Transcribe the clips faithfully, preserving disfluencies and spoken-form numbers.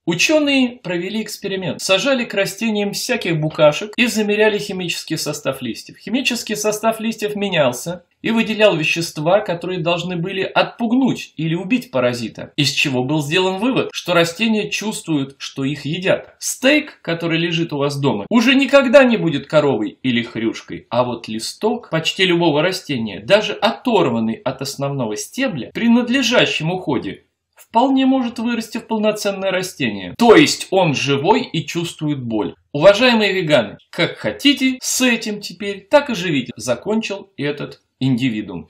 Ученые провели эксперимент. Сажали к растениям всяких букашек и замеряли химический состав листьев. Химический состав листьев менялся и выделял вещества, которые должны были отпугнуть или убить паразита. Из чего был сделан вывод, что растения чувствуют, что их едят. Стейк, который лежит у вас дома, уже никогда не будет коровой или хрюшкой. А вот листок почти любого растения, даже оторванный от основного стебля, при надлежащем уходе, вполне может вырасти в полноценное растение. То есть он живой и чувствует боль. Уважаемые веганы, как хотите с этим теперь, так и живите. Закончил этот индивидуум.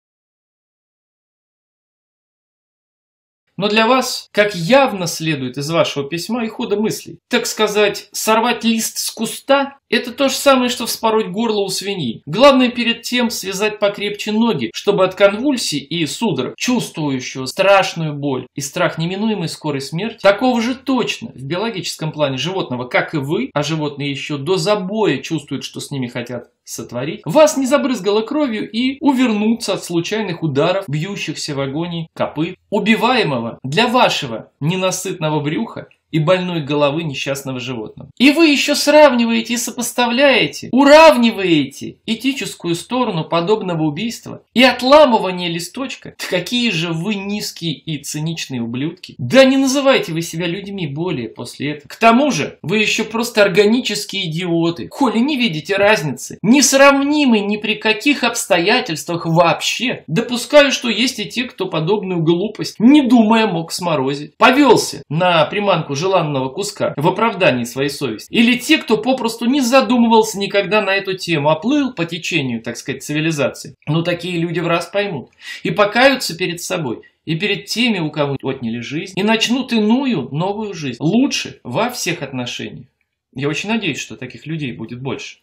Но для вас, как явно следует из вашего письма и хода мыслей, так сказать, сорвать лист с куста – это то же самое, что вспороть горло у свиньи. Главное перед тем связать покрепче ноги, чтобы от конвульсий и судорог, чувствующего страшную боль и страх неминуемой скорой смерти, такого же точно в биологическом плане животного, как и вы, а животные еще до забоя чувствуют, что с ними хотят сотворить, вас не забрызгало кровью и увернуться от случайных ударов, бьющихся в агонии копыт, убиваемого для вашего ненасытного брюха и больной головы несчастного животного. И вы еще сравниваете и сопоставляете, уравниваете этическую сторону подобного убийства и отламывания листочка. Какие же вы низкие и циничные ублюдки. Да не называйте вы себя людьми более после этого. К тому же, вы еще просто органические идиоты. Коли не видите разницы, несравнимой ни при каких обстоятельствах вообще. Допускаю, что есть и те, кто подобную глупость, не думая, мог сморозить. Повелся на приманку желанного куска в оправдании своей совести. Или те, кто попросту не задумывался никогда на эту тему, а плыл по течению, так сказать, цивилизации. Но такие люди в раз поймут и покаются перед собой, и перед теми, у кого отняли жизнь, и начнут иную, новую жизнь. Лучше во всех отношениях. Я очень надеюсь, что таких людей будет больше.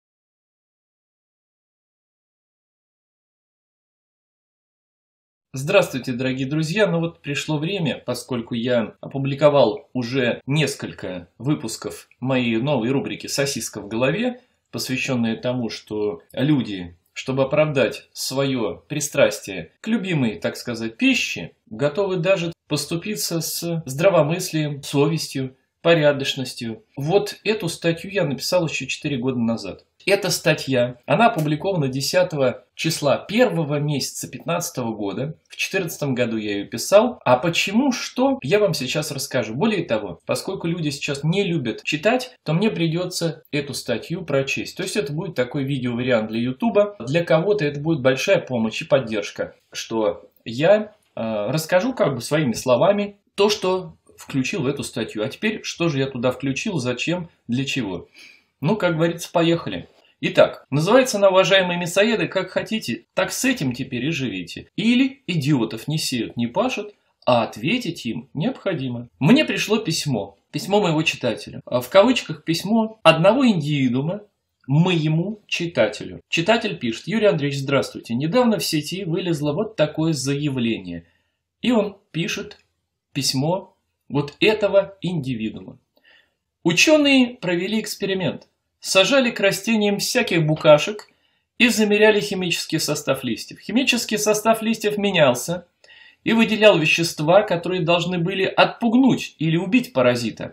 Здравствуйте, дорогие друзья! Ну вот пришло время, поскольку я опубликовал уже несколько выпусков моей новой рубрики «Сосиска в голове», посвященные тому, что люди, чтобы оправдать свое пристрастие к любимой, так сказать, пище, готовы даже поступиться с здравомыслием, совестью, порядочностью. Вот эту статью я написал еще четыре года назад. Эта статья, она опубликована десятого числа первого месяца две тысячи пятнадцатого года. В две тысячи четырнадцатом году я ее писал. А почему, что, я вам сейчас расскажу. Более того, поскольку люди сейчас не любят читать, то мне придется эту статью прочесть. То есть это будет такой видеовариант для ютуба. Для кого-то это будет большая помощь и поддержка, что я э, расскажу как бы своими словами то, что включил в эту статью. А теперь, что же я туда включил, зачем, для чего? Ну, как говорится, поехали. Итак, называется она, уважаемые мясоеды, как хотите, так с этим теперь и живите. Или идиотов не сеют, не пашут, а ответить им необходимо. Мне пришло письмо, письмо моего читателя. В кавычках письмо одного индивидуума моему читателю. Читатель пишет: Юрий Андреевич, здравствуйте. Недавно в сети вылезло вот такое заявление. И он пишет письмо вот этого индивидуума. Ученые провели эксперимент. Сажали к растениям всяких букашек и замеряли химический состав листьев. Химический состав листьев менялся и выделял вещества, которые должны были отпугнуть или убить паразита.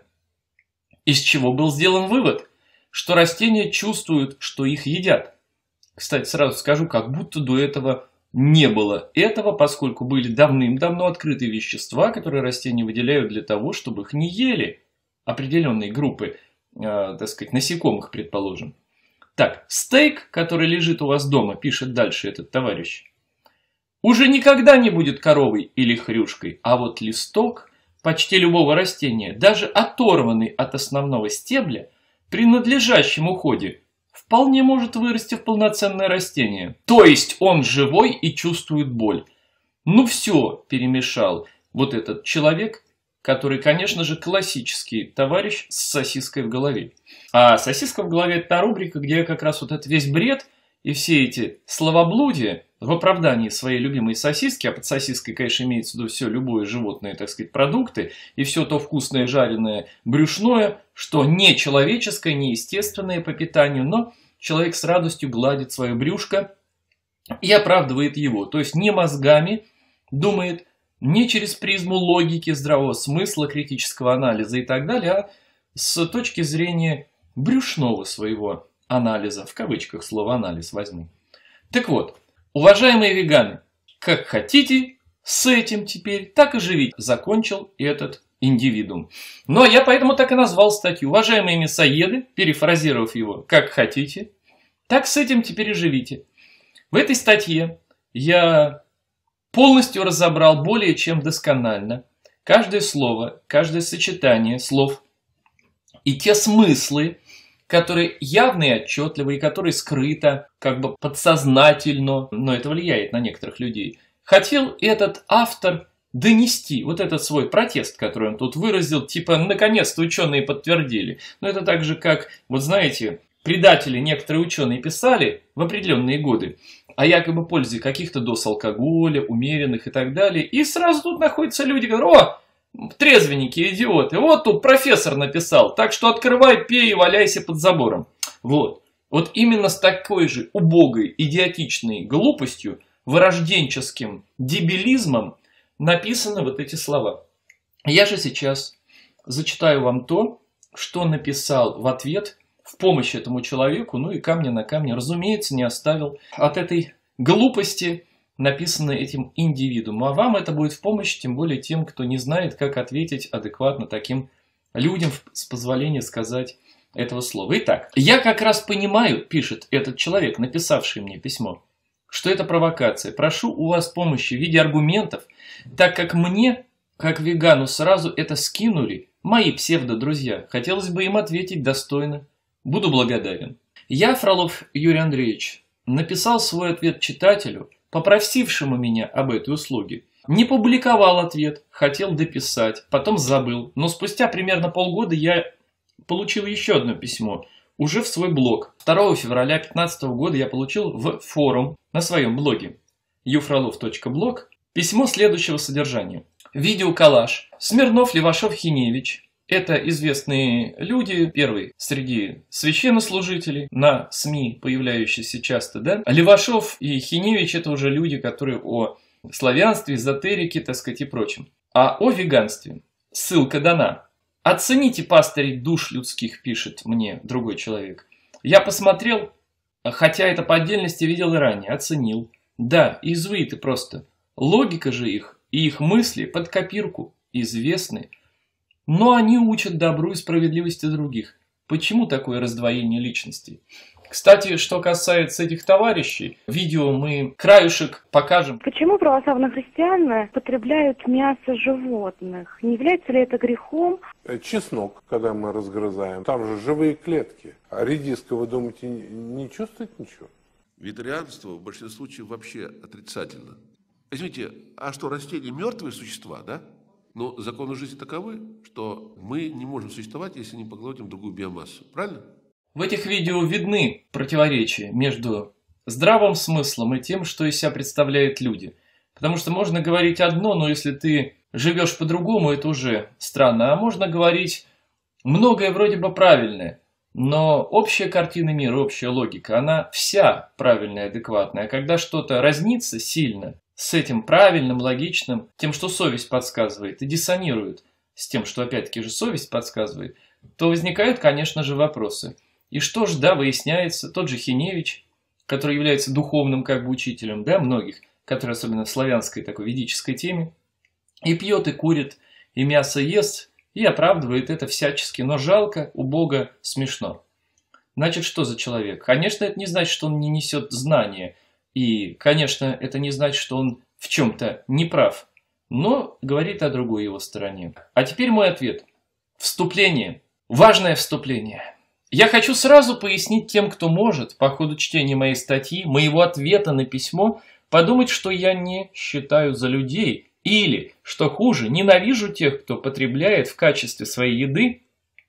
Из чего был сделан вывод, что растения чувствуют, что их едят. Кстати, сразу скажу, как будто до этого не было этого, поскольку были давным-давно открыты вещества, которые растения выделяют для того, чтобы их не ели определенные группы, э, так сказать, насекомых, предположим. Так, стейк, который лежит у вас дома, пишет дальше этот товарищ, уже никогда не будет коровой или хрюшкой, а вот листок почти любого растения, даже оторванный от основного стебля, при надлежащем уходе, вполне может вырасти в полноценное растение. То есть он живой и чувствует боль. Ну все перемешал вот этот человек, который, конечно же, классический товарищ с сосиской в голове. А сосиска в голове – это та рубрика, где я как раз вот этот весь бред и все эти словоблудия в оправдании своей любимой сосиски, а под сосиской, конечно, имеется в виду все, любое животное, так сказать, продукты, и все то вкусное, жареное, брюшное, что не человеческое, не естественное по питанию, но человек с радостью гладит свое брюшко и оправдывает его. То есть не мозгами думает, не через призму логики, здравого смысла, критического анализа и так далее, а с точки зрения брюшного своего анализа, в кавычках слово анализ возьму. Так вот, уважаемые веганы, как хотите с этим теперь, так и живите, закончил этот индивидуум. Ну а я поэтому так и назвал статью. Уважаемые мясоеды, перефразировав его, как хотите, так с этим теперь и живите. В этой статье я полностью разобрал более чем досконально каждое слово, каждое сочетание слов и те смыслы, которые явно и отчетливо, и которые скрыто, как бы подсознательно, но это влияет на некоторых людей, хотел этот автор донести, вот этот свой протест, который он тут выразил, типа, наконец-то ученые подтвердили. Но это так же, как, вот знаете, предатели некоторые ученые писали в определенные годы о якобы пользе каких-то доз алкоголя, умеренных и так далее, и сразу тут находятся люди, говорят: о, трезвенники, идиоты, вот тут профессор написал, так что открывай, пей и валяйся под забором. Вот. Вот именно с такой же убогой, идиотичной глупостью, вырожденческим дебилизмом написаны вот эти слова. Я же сейчас зачитаю вам то, что написал в ответ, в помощь этому человеку, ну и камня на камне, разумеется, не оставил от этой глупости, написанной этим индивидуумом. А вам это будет в помощь, тем более тем, кто не знает, как ответить адекватно таким людям, с позволения сказать этого слова. Итак, я как раз понимаю, пишет этот человек, написавший мне письмо, что это провокация. Прошу у вас помощи в виде аргументов, так как мне, как вегану, сразу это скинули мои псевдо-друзья. Хотелось бы им ответить достойно. Буду благодарен. Я, Фролов Юрий Андреевич, написал свой ответ читателю, попросившему меня об этой услуге. Не публиковал ответ, хотел дописать, потом забыл. Но спустя примерно полгода я получил еще одно письмо, уже в свой блог. второго февраля две тысячи пятнадцатого года я получил в форум на своем блоге ю фролов точка блог письмо следующего содержания. Видеоколлаж. Смирнов, Левашов, Хиневич. Это известные люди, первый среди священнослужителей, на СМИ появляющиеся часто, да. Левашов и Хиневич — это уже люди, которые о славянстве, эзотерике, так сказать, и прочем. А о веганстве. Ссылка дана. Оцените, пастырь, душ людских, пишет мне другой человек. Я посмотрел, хотя это по отдельности видел и ранее, оценил. Да, иезуиты просто. Логика же их и их мысли под копирку известны. Но они учат добру и справедливости других. Почему такое раздвоение личностей? Кстати, что касается этих товарищей, видео мы краюшек покажем. Почему православные христиане потребляют мясо животных? Не является ли это грехом? Чеснок, когда мы разгрызаем, там же живые клетки. А редиска, вы думаете, не чувствует ничего? Вегетарианство в большинстве случаев вообще отрицательно. Возьмите, а что, растения мертвые существа, да? Но законы жизни таковы, что мы не можем существовать, если не поглотим другую биомассу. Правильно? В этих видео видны противоречия между здравым смыслом и тем, что из себя представляют люди. Потому что можно говорить одно, но если ты живешь по-другому, это уже странно. А можно говорить многое вроде бы правильное, но общая картина мира, общая логика, она вся правильная, адекватная. А когда что-то разнится сильно с этим правильным, логичным, тем, что совесть подсказывает, и диссонирует с тем, что опять-таки же совесть подсказывает, то возникают, конечно же, вопросы. И что ж, да, выясняется, тот же Хиневич, который является духовным как бы учителем, да, многих, который особенно в славянской такой ведической теме, и пьет, и курит, и мясо ест, и оправдывает это всячески, но жалко, убого, смешно. Значит, что за человек? Конечно, это не значит, что он не несет знания, и, конечно, это не значит, что он в чем-то не прав, но говорит о другой его стороне. А теперь мой ответ. Вступление. Важное вступление. Я хочу сразу пояснить тем, кто может, по ходу чтения моей статьи, моего ответа на письмо, подумать, что я не считаю за людей, или, что хуже, ненавижу тех, кто потребляет в качестве своей еды,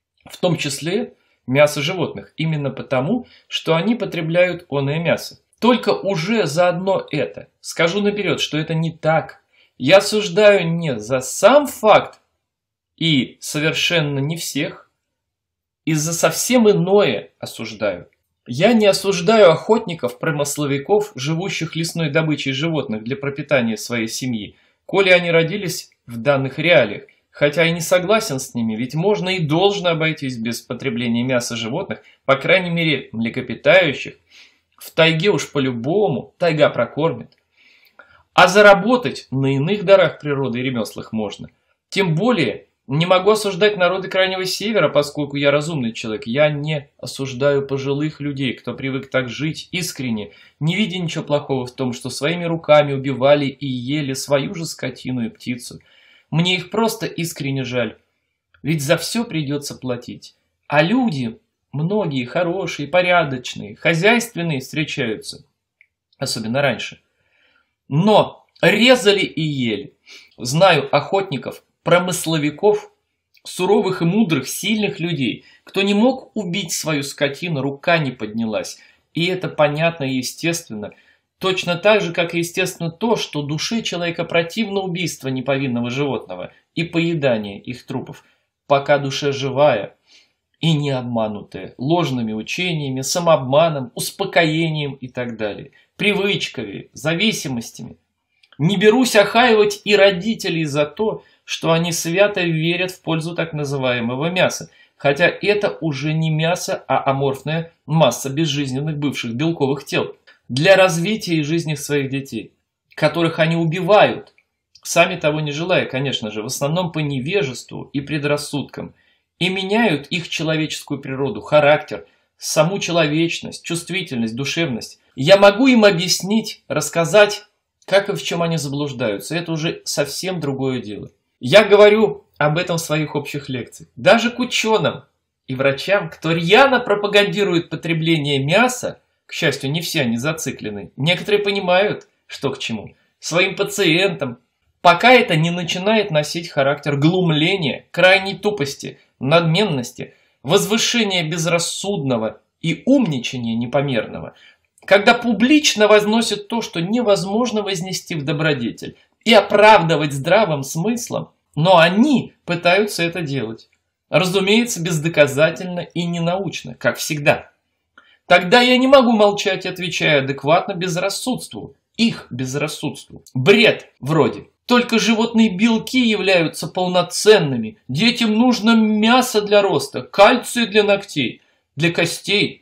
в том числе мясо животных, именно потому, что они потребляют оное мясо. Только уже за одно это скажу наперед, что это не так. Я осуждаю не за сам факт и совершенно не всех, и за совсем иное осуждаю. Я не осуждаю охотников, промысловиков, живущих лесной добычей животных для пропитания своей семьи, коли они родились в данных реалиях. Хотя и не согласен с ними, ведь можно и должно обойтись без потребления мяса животных, по крайней мере млекопитающих. В тайге уж по-любому, тайга прокормит. А заработать на иных дарах природы и ремеслах можно. Тем более, не могу осуждать народы Крайнего Севера, поскольку я разумный человек. Я не осуждаю пожилых людей, кто привык так жить искренне, не видя ничего плохого в том, что своими руками убивали и ели свою же скотину и птицу. Мне их просто искренне жаль, ведь за все придется платить. А люди, многие хорошие, порядочные, хозяйственные встречаются, особенно раньше. Но резали и ели. Знаю охотников, промысловиков, суровых и мудрых, сильных людей, кто не мог убить свою скотину, рука не поднялась. И это понятно и естественно. Точно так же, как и естественно то, что душе человека противно убийство неповинного животного и поедание их трупов, пока душа живая и не обманутая ложными учениями, самообманом, успокоением и так далее, привычками, зависимостями. Не берусь охаивать и родителей за то, что они свято верят в пользу так называемого мяса, хотя это уже не мясо, а аморфная масса безжизненных бывших белковых тел для развития и жизни своих детей, которых они убивают, сами того не желая, конечно же, в основном по невежеству и предрассудкам, и меняют их человеческую природу, характер, саму человечность, чувствительность, душевность. Я могу им объяснить, рассказать, как и в чем они заблуждаются. Это уже совсем другое дело. Я говорю об этом в своих общих лекциях. Даже к ученым и врачам, кто рьяно пропагандирует потребление мяса, к счастью, не все они зациклены, некоторые понимают, что к чему, своим пациентам, пока это не начинает носить характер глумления, крайней тупости, надменности, возвышения безрассудного и умничания непомерного, когда публично возносят то, что невозможно вознести в добродетель, и оправдывать здравым смыслом, но они пытаются это делать. Разумеется, бездоказательно и ненаучно, как всегда. Тогда я не могу молчать, отвечая адекватно безрассудству, их безрассудству. Бред вроде. Только животные белки являются полноценными. Детям нужно мясо для роста, кальций для ногтей, для костей.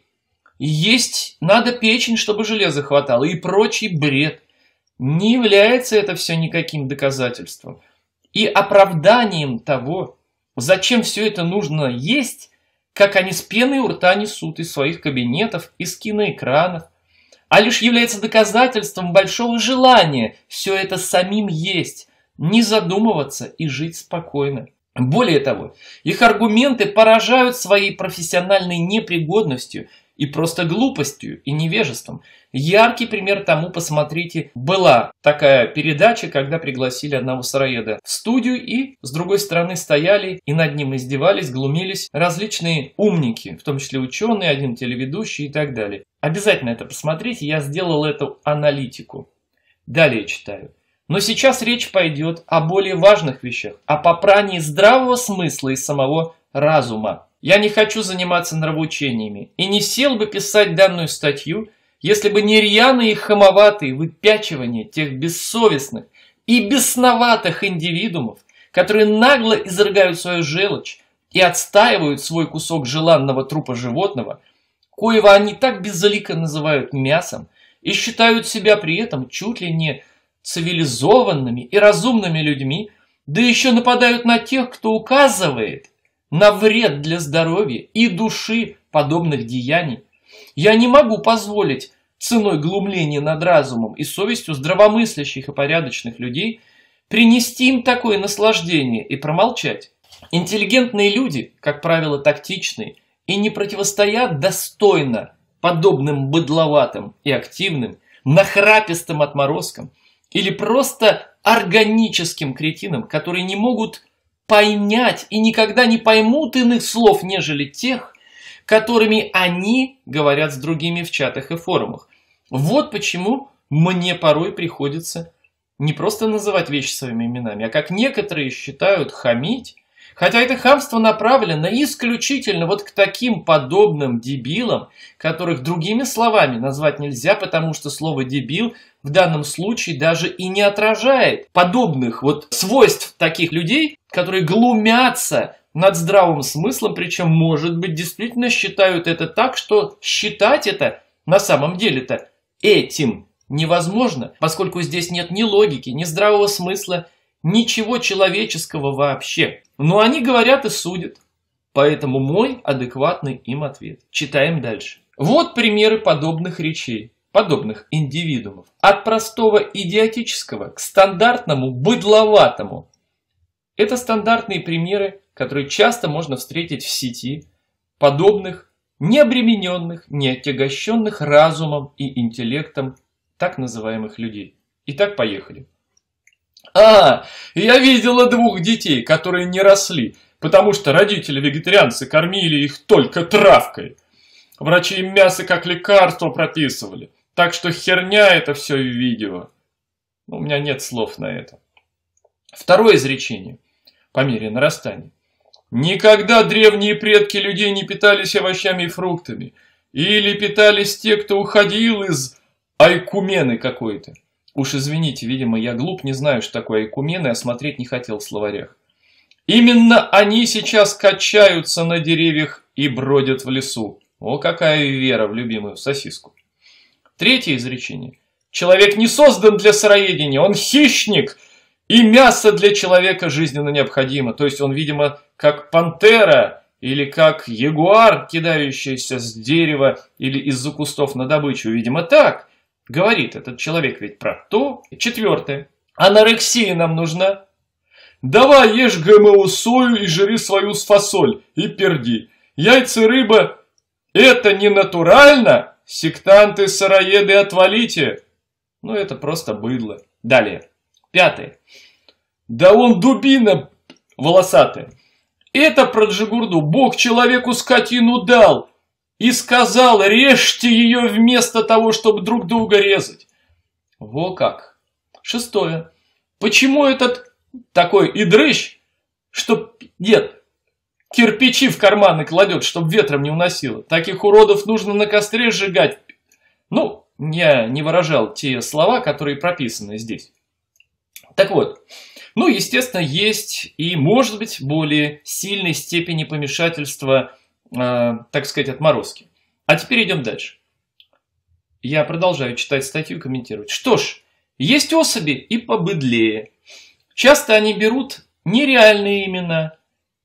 Есть надо печень, чтобы железа хватало, и прочий бред. Не является это все никаким доказательством и оправданием того, зачем все это нужно есть, как они с пеной у рта несут из своих кабинетов, из киноэкранов, а лишь является доказательством большого желания все это самим есть, не задумываться и жить спокойно. Более того, их аргументы поражают своей профессиональной непригодностью и просто глупостью и невежеством. Яркий пример тому, посмотрите, была такая передача, когда пригласили одного сыроеда в студию, и с другой стороны стояли и над ним издевались, глумились различные умники, в том числе ученые, один телеведущий и так далее. Обязательно это посмотрите, я сделал эту аналитику. Далее читаю. Но сейчас речь пойдет о более важных вещах, о попрании здравого смысла и самого разума. Я не хочу заниматься нравоучениями и не сел бы писать данную статью, если бы не рьяные и хамоватые выпячивания тех бессовестных и бесноватых индивидуумов, которые нагло изрыгают свою желчь и отстаивают свой кусок желанного трупа животного, коего они так беззалико называют мясом, и считают себя при этом чуть ли не цивилизованными и разумными людьми, да еще нападают на тех, кто указывает на вред для здоровья и души подобных деяний. Я не могу позволить ценой глумления над разумом и совестью здравомыслящих и порядочных людей принести им такое наслаждение и промолчать. Интеллигентные люди, как правило, тактичные и не противостоят достойно подобным быдловатым и активным, нахрапистым отморозкам или просто органическим кретинам, которые не могут понять и никогда не поймут иных слов, нежели тех, которыми они говорят с другими в чатах и форумах. Вот почему мне порой приходится не просто называть вещи своими именами, а как некоторые считают хамить, Хотя это хамство направлено исключительно вот к таким подобным дебилам, которых другими словами назвать нельзя, потому что слово «дебил» в данном случае даже и не отражает подобных вот свойств таких людей, которые глумятся над здравым смыслом, причем, может быть, действительно считают это так, что считать это на самом деле-то этим невозможно, поскольку здесь нет ни логики, ни здравого смысла, ничего человеческого вообще. Но они говорят и судят. Поэтому мой адекватный им ответ. Читаем дальше. Вот примеры подобных речей, подобных индивидуумов. От простого идиотического к стандартному быдловатому. Это стандартные примеры, которые часто можно встретить в сети, подобных, не обремененных, не отягощенных разумом и интеллектом так называемых людей. Итак, поехали. А, я видела двух детей, которые не росли, потому что родители-вегетарианцы кормили их только травкой. Врачи им мясо как лекарство прописывали, так что херня это все в видео. У меня нет слов на это. Второе изречение, по мере нарастания. Никогда древние предки людей не питались овощами и фруктами, или питались те, кто уходил из айкумены какой-то. Уж извините, видимо, я глуп, не знаю, что такое айкумены, а смотреть не хотел в словарях. Именно они сейчас качаются на деревьях и бродят в лесу. О, какая вера в любимую сосиску. Третье изречение. Человек не создан для сыроедения, он хищник, и мясо для человека жизненно необходимо. То есть он, видимо, как пантера или как ягуар, кидающийся с дерева или из-за кустов на добычу. Видимо, так. Говорит этот человек ведь про то. Четвертое. Анорексия нам нужна. Давай ешь ГМО сою и жри свою фасоль и перди. Яйца и рыба – это не натурально? Сектанты, сыроеды, отвалите. Ну, это просто быдло. Далее. Пятое. Да он дубина волосатая. Это про Джигурду. Бог человеку скотину дал. И сказал, режьте ее вместо того, чтобы друг друга резать. Во как. Шестое. Почему этот такой идрыщ, что дед кирпичи в карманы кладет, чтобы ветром не уносило? Таких уродов нужно на костре сжигать. Ну, я не выражал те слова, которые прописаны здесь. Так вот. Ну, естественно, есть и, может быть, более сильной степени помешательства, Э, так сказать, отморозки. А теперь идем дальше. Я продолжаю читать статью и комментировать. Что ж, есть особи и побыдлее. Часто они берут нереальные имена.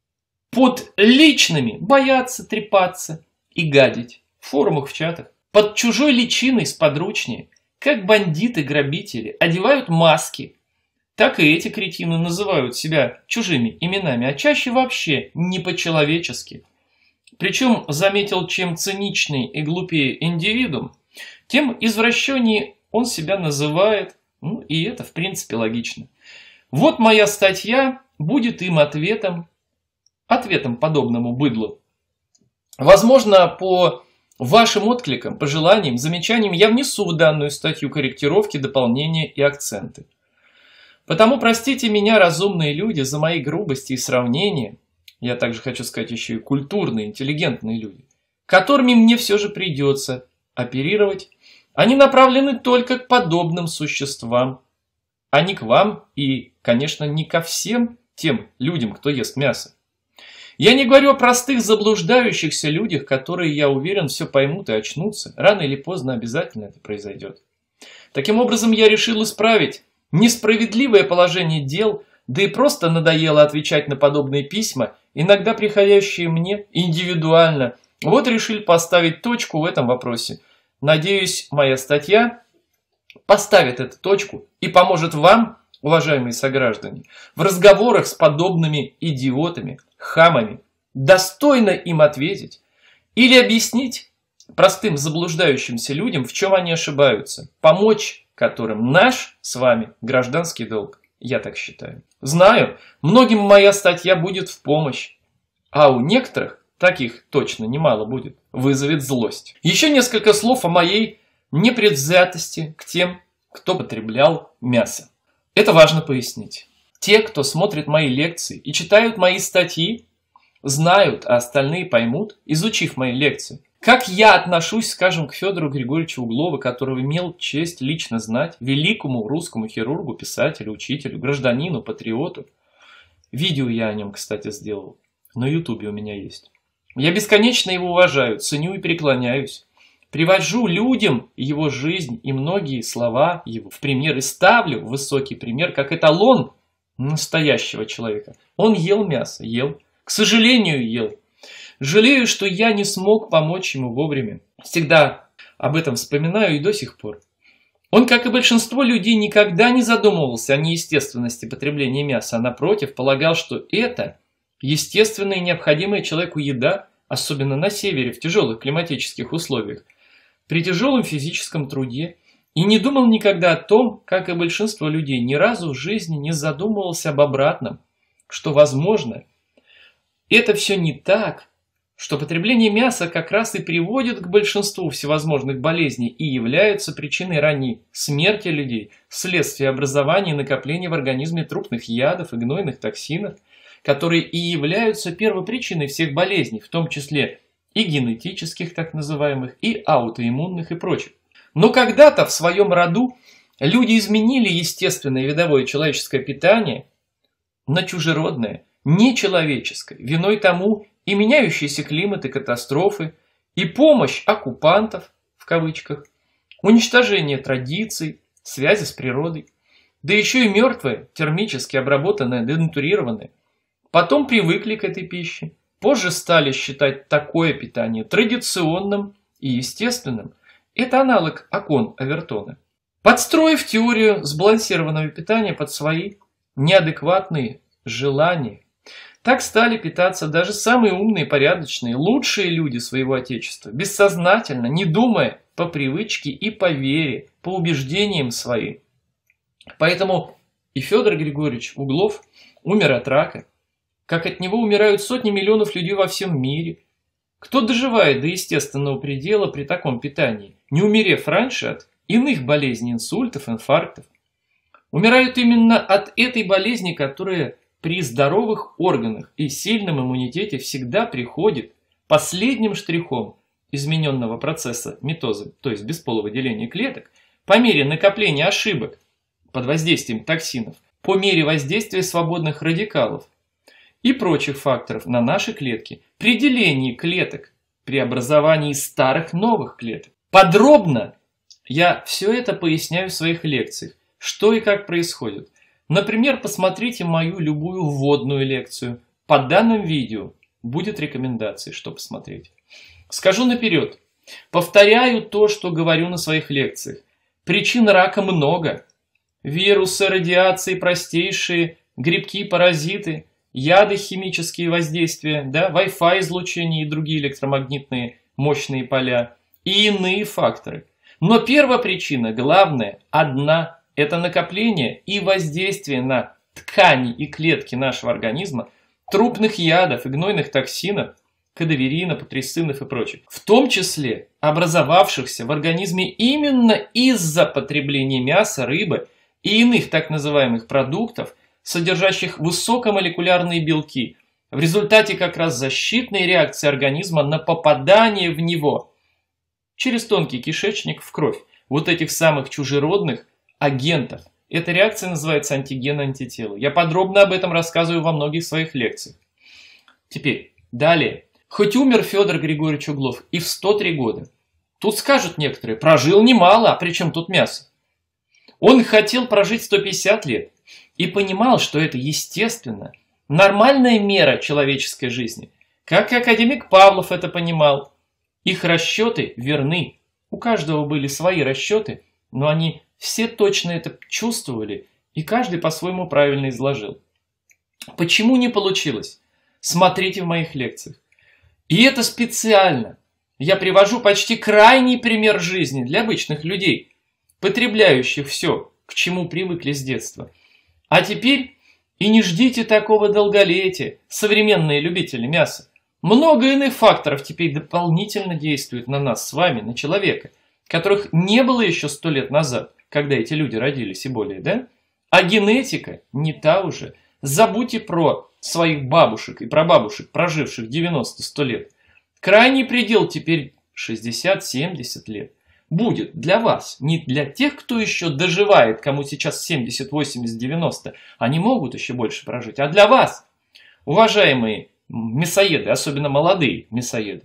Под личными боятся трепаться и гадить. В форумах, в чатах. Под чужой личиной сподручнее. Как бандиты-грабители одевают маски. Так и эти кретины называют себя чужими именами, а чаще вообще не по-человечески. Причем, заметил, чем циничнее и глупее индивидуум, тем извращеннее он себя называет, ну и это в принципе логично. Вот моя статья будет им ответом, ответом подобному быдлу. Возможно, по вашим откликам, пожеланиям, замечаниям я внесу в данную статью корректировки, дополнения и акценты. Потому простите меня, разумные люди, за мои грубости и сравнения. Я также хочу сказать еще и культурные, интеллигентные люди, которыми мне все же придется оперировать. Они направлены только к подобным существам, а не к вам и, конечно, не ко всем тем людям, кто ест мясо. Я не говорю о простых заблуждающихся людях, которые, я уверен, все поймут и очнутся. Рано или поздно обязательно это произойдет. Таким образом, я решил исправить несправедливое положение дел, да и просто надоело отвечать на подобные письма, иногда приходящие мне индивидуально. Вот решил поставить точку в этом вопросе. Надеюсь, моя статья поставит эту точку и поможет вам, уважаемые сограждане, в разговорах с подобными идиотами, хамами, достойно им ответить или объяснить простым заблуждающимся людям, в чем они ошибаются, помочь которым наш с вами гражданский долг. Я так считаю. Знаю, многим моя статья будет в помощь, а у некоторых, таких точно немало будет, вызовет злость. Еще несколько слов о моей непредвзятости к тем, кто потреблял мясо. Это важно пояснить. Те, кто смотрит мои лекции и читают мои статьи, знают, а остальные поймут, изучив мои лекции. Как я отношусь, скажем, к Федору Григорьевичу Углову, которого имел честь лично знать, великому русскому хирургу, писателю, учителю, гражданину, патриоту. Видео я о нем, кстати, сделал. На ютубе у меня есть. Я бесконечно его уважаю, ценю и преклоняюсь. Привожу людям его жизнь и многие слова его в пример и ставлю в высокий пример, как эталон настоящего человека. Он ел мясо, ел. К сожалению, ел. Жалею, что я не смог помочь ему вовремя. Всегда об этом вспоминаю и до сих пор. Он, как и большинство людей, никогда не задумывался о неестественности потребления мяса, а напротив, полагал, что это естественная и необходимая человеку еда, особенно на севере, в тяжелых климатических условиях, при тяжелом физическом труде, и не думал никогда о том, как и большинство людей, ни разу в жизни не задумывался об обратном, что, возможно, это все не так, что потребление мяса как раз и приводит к большинству всевозможных болезней и являются причиной ранней смерти людей вследствие образования и накопления в организме трупных ядов и гнойных токсинов, которые и являются первопричиной всех болезней, в том числе и генетических так называемых, и аутоиммунных и прочих. Но когда-то в своем роду люди изменили естественное видовое человеческое питание на чужеродное, нечеловеческое, виной тому и меняющиеся климаты, катастрофы, и помощь оккупантов, в кавычках, уничтожение традиций, связи с природой, да еще и мертвое, термически обработанное, денатурированное. Потом привыкли к этой пище, позже стали считать такое питание традиционным и естественным. Это аналог окон Овертона. Подстроив теорию сбалансированного питания под свои неадекватные желания, так стали питаться даже самые умные, порядочные, лучшие люди своего Отечества, бессознательно, не думая, по привычке и по вере, по убеждениям своим. Поэтому и Федор Григорьевич Углов умер от рака, как от него умирают сотни миллионов людей во всем мире. Кто доживает до естественного предела при таком питании, не умерев раньше от иных болезней, инсультов, инфарктов? Умирают именно от этой болезни, которая при здоровых органах и сильном иммунитете всегда приходит последним штрихом измененного процесса митоза, то есть бесполого деления клеток, по мере накопления ошибок под воздействием токсинов, по мере воздействия свободных радикалов и прочих факторов на наши клетки, при делении клеток, при образовании старых новых клеток. Подробно я все это поясняю в своих лекциях, что и как происходит. Например, посмотрите мою любую вводную лекцию. Под данным видео будет рекомендация, что посмотреть. Скажу наперед. Повторяю то, что говорю на своих лекциях. Причин рака много. Вирусы, радиации простейшие, грибки, паразиты, яды, химические воздействия, да, Wi-Fi излучение и другие электромагнитные мощные поля и иные факторы. Но первопричина, главная, одна. Это накопление и воздействие на ткани и клетки нашего организма трупных ядов и гнойных токсинов, кадаверина, путресинов и прочих. В том числе образовавшихся в организме именно из-за потребления мяса, рыбы и иных так называемых продуктов, содержащих высокомолекулярные белки, в результате как раз защитной реакции организма на попадание в него через тонкий кишечник в кровь вот этих самых чужеродных агентов. Эта реакция называется антиген-антитело. Я подробно об этом рассказываю во многих своих лекциях. Теперь, далее. Хоть умер Федор Григорьевич Углов и в сто три года. Тут скажут некоторые, прожил немало, а при чем тут мясо? Он хотел прожить сто пятьдесят лет и понимал, что это естественно, нормальная мера человеческой жизни. Как и академик Павлов это понимал. Их расчеты верны. У каждого были свои расчеты, но они все точно это чувствовали, и каждый по-своему правильно изложил. Почему не получилось? Смотрите в моих лекциях. И это специально. Я привожу почти крайний пример жизни для обычных людей, потребляющих все, к чему привыкли с детства. А теперь и не ждите такого долголетия, современные любители мяса. Много иных факторов теперь дополнительно действуют на нас с вами, на человека, которых не было еще сто лет назад, когда эти люди родились и более, да? А генетика не та уже. Забудьте про своих бабушек и прабабушек, проживших девяносто-сто лет. Крайний предел теперь шестьдесят-семьдесят лет. Будет для вас, не для тех, кто еще доживает, кому сейчас семьдесят, восемьдесят, девяносто. Они могут еще больше прожить. А для вас, уважаемые мясоеды, особенно молодые мясоеды,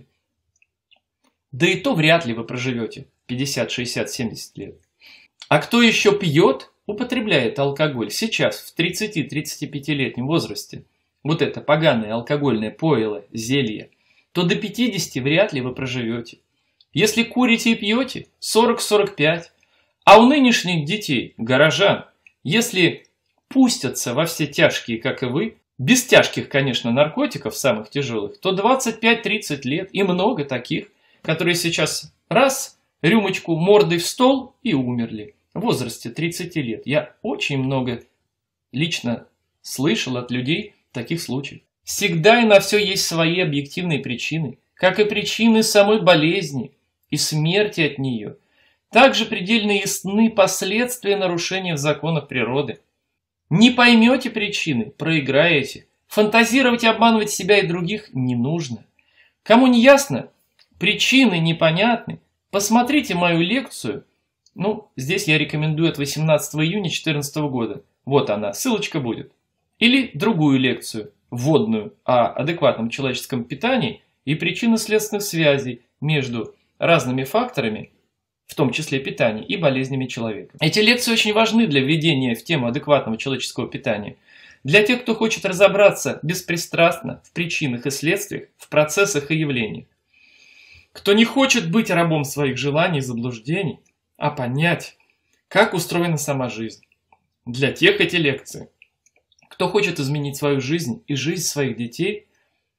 да и то вряд ли вы проживете пятьдесят, шестьдесят, семьдесят лет. А кто еще пьет, употребляет алкоголь сейчас, в тридцати-тридцатипятилетнем возрасте, вот это поганое алкогольное пойло, зелье, то до пятидесяти вряд ли вы проживете. Если курите и пьете, сорок-сорок пять. А у нынешних детей, горожан, если пустятся во все тяжкие, как и вы, без тяжких, конечно, наркотиков, самых тяжелых, то двадцать пять-тридцать лет. И много таких, которые сейчас раз, рюмочку мордой в стол и умерли. В возрасте тридцати лет. Я очень много лично слышал от людей таких случаев. Всегда и на все есть свои объективные причины, как и причины самой болезни и смерти от нее. Также предельно ясны последствия нарушения законов природы. Не поймете причины, проиграете. Фантазировать и обманывать себя и других не нужно. Кому не ясно, причины непонятны, посмотрите мою лекцию. Ну, здесь я рекомендую от восемнадцатого июня две тысячи четырнадцатого года. Вот она, ссылочка будет. Или другую лекцию, вводную, о адекватном человеческом питании и причинно-следственных связей между разными факторами, в том числе питания, и болезнями человека. Эти лекции очень важны для введения в тему адекватного человеческого питания. Для тех, кто хочет разобраться беспристрастно в причинах и следствиях, в процессах и явлениях. Кто не хочет быть рабом своих желаний и заблуждений, а понять, как устроена сама жизнь. Для тех эти лекции. Кто хочет изменить свою жизнь и жизнь своих детей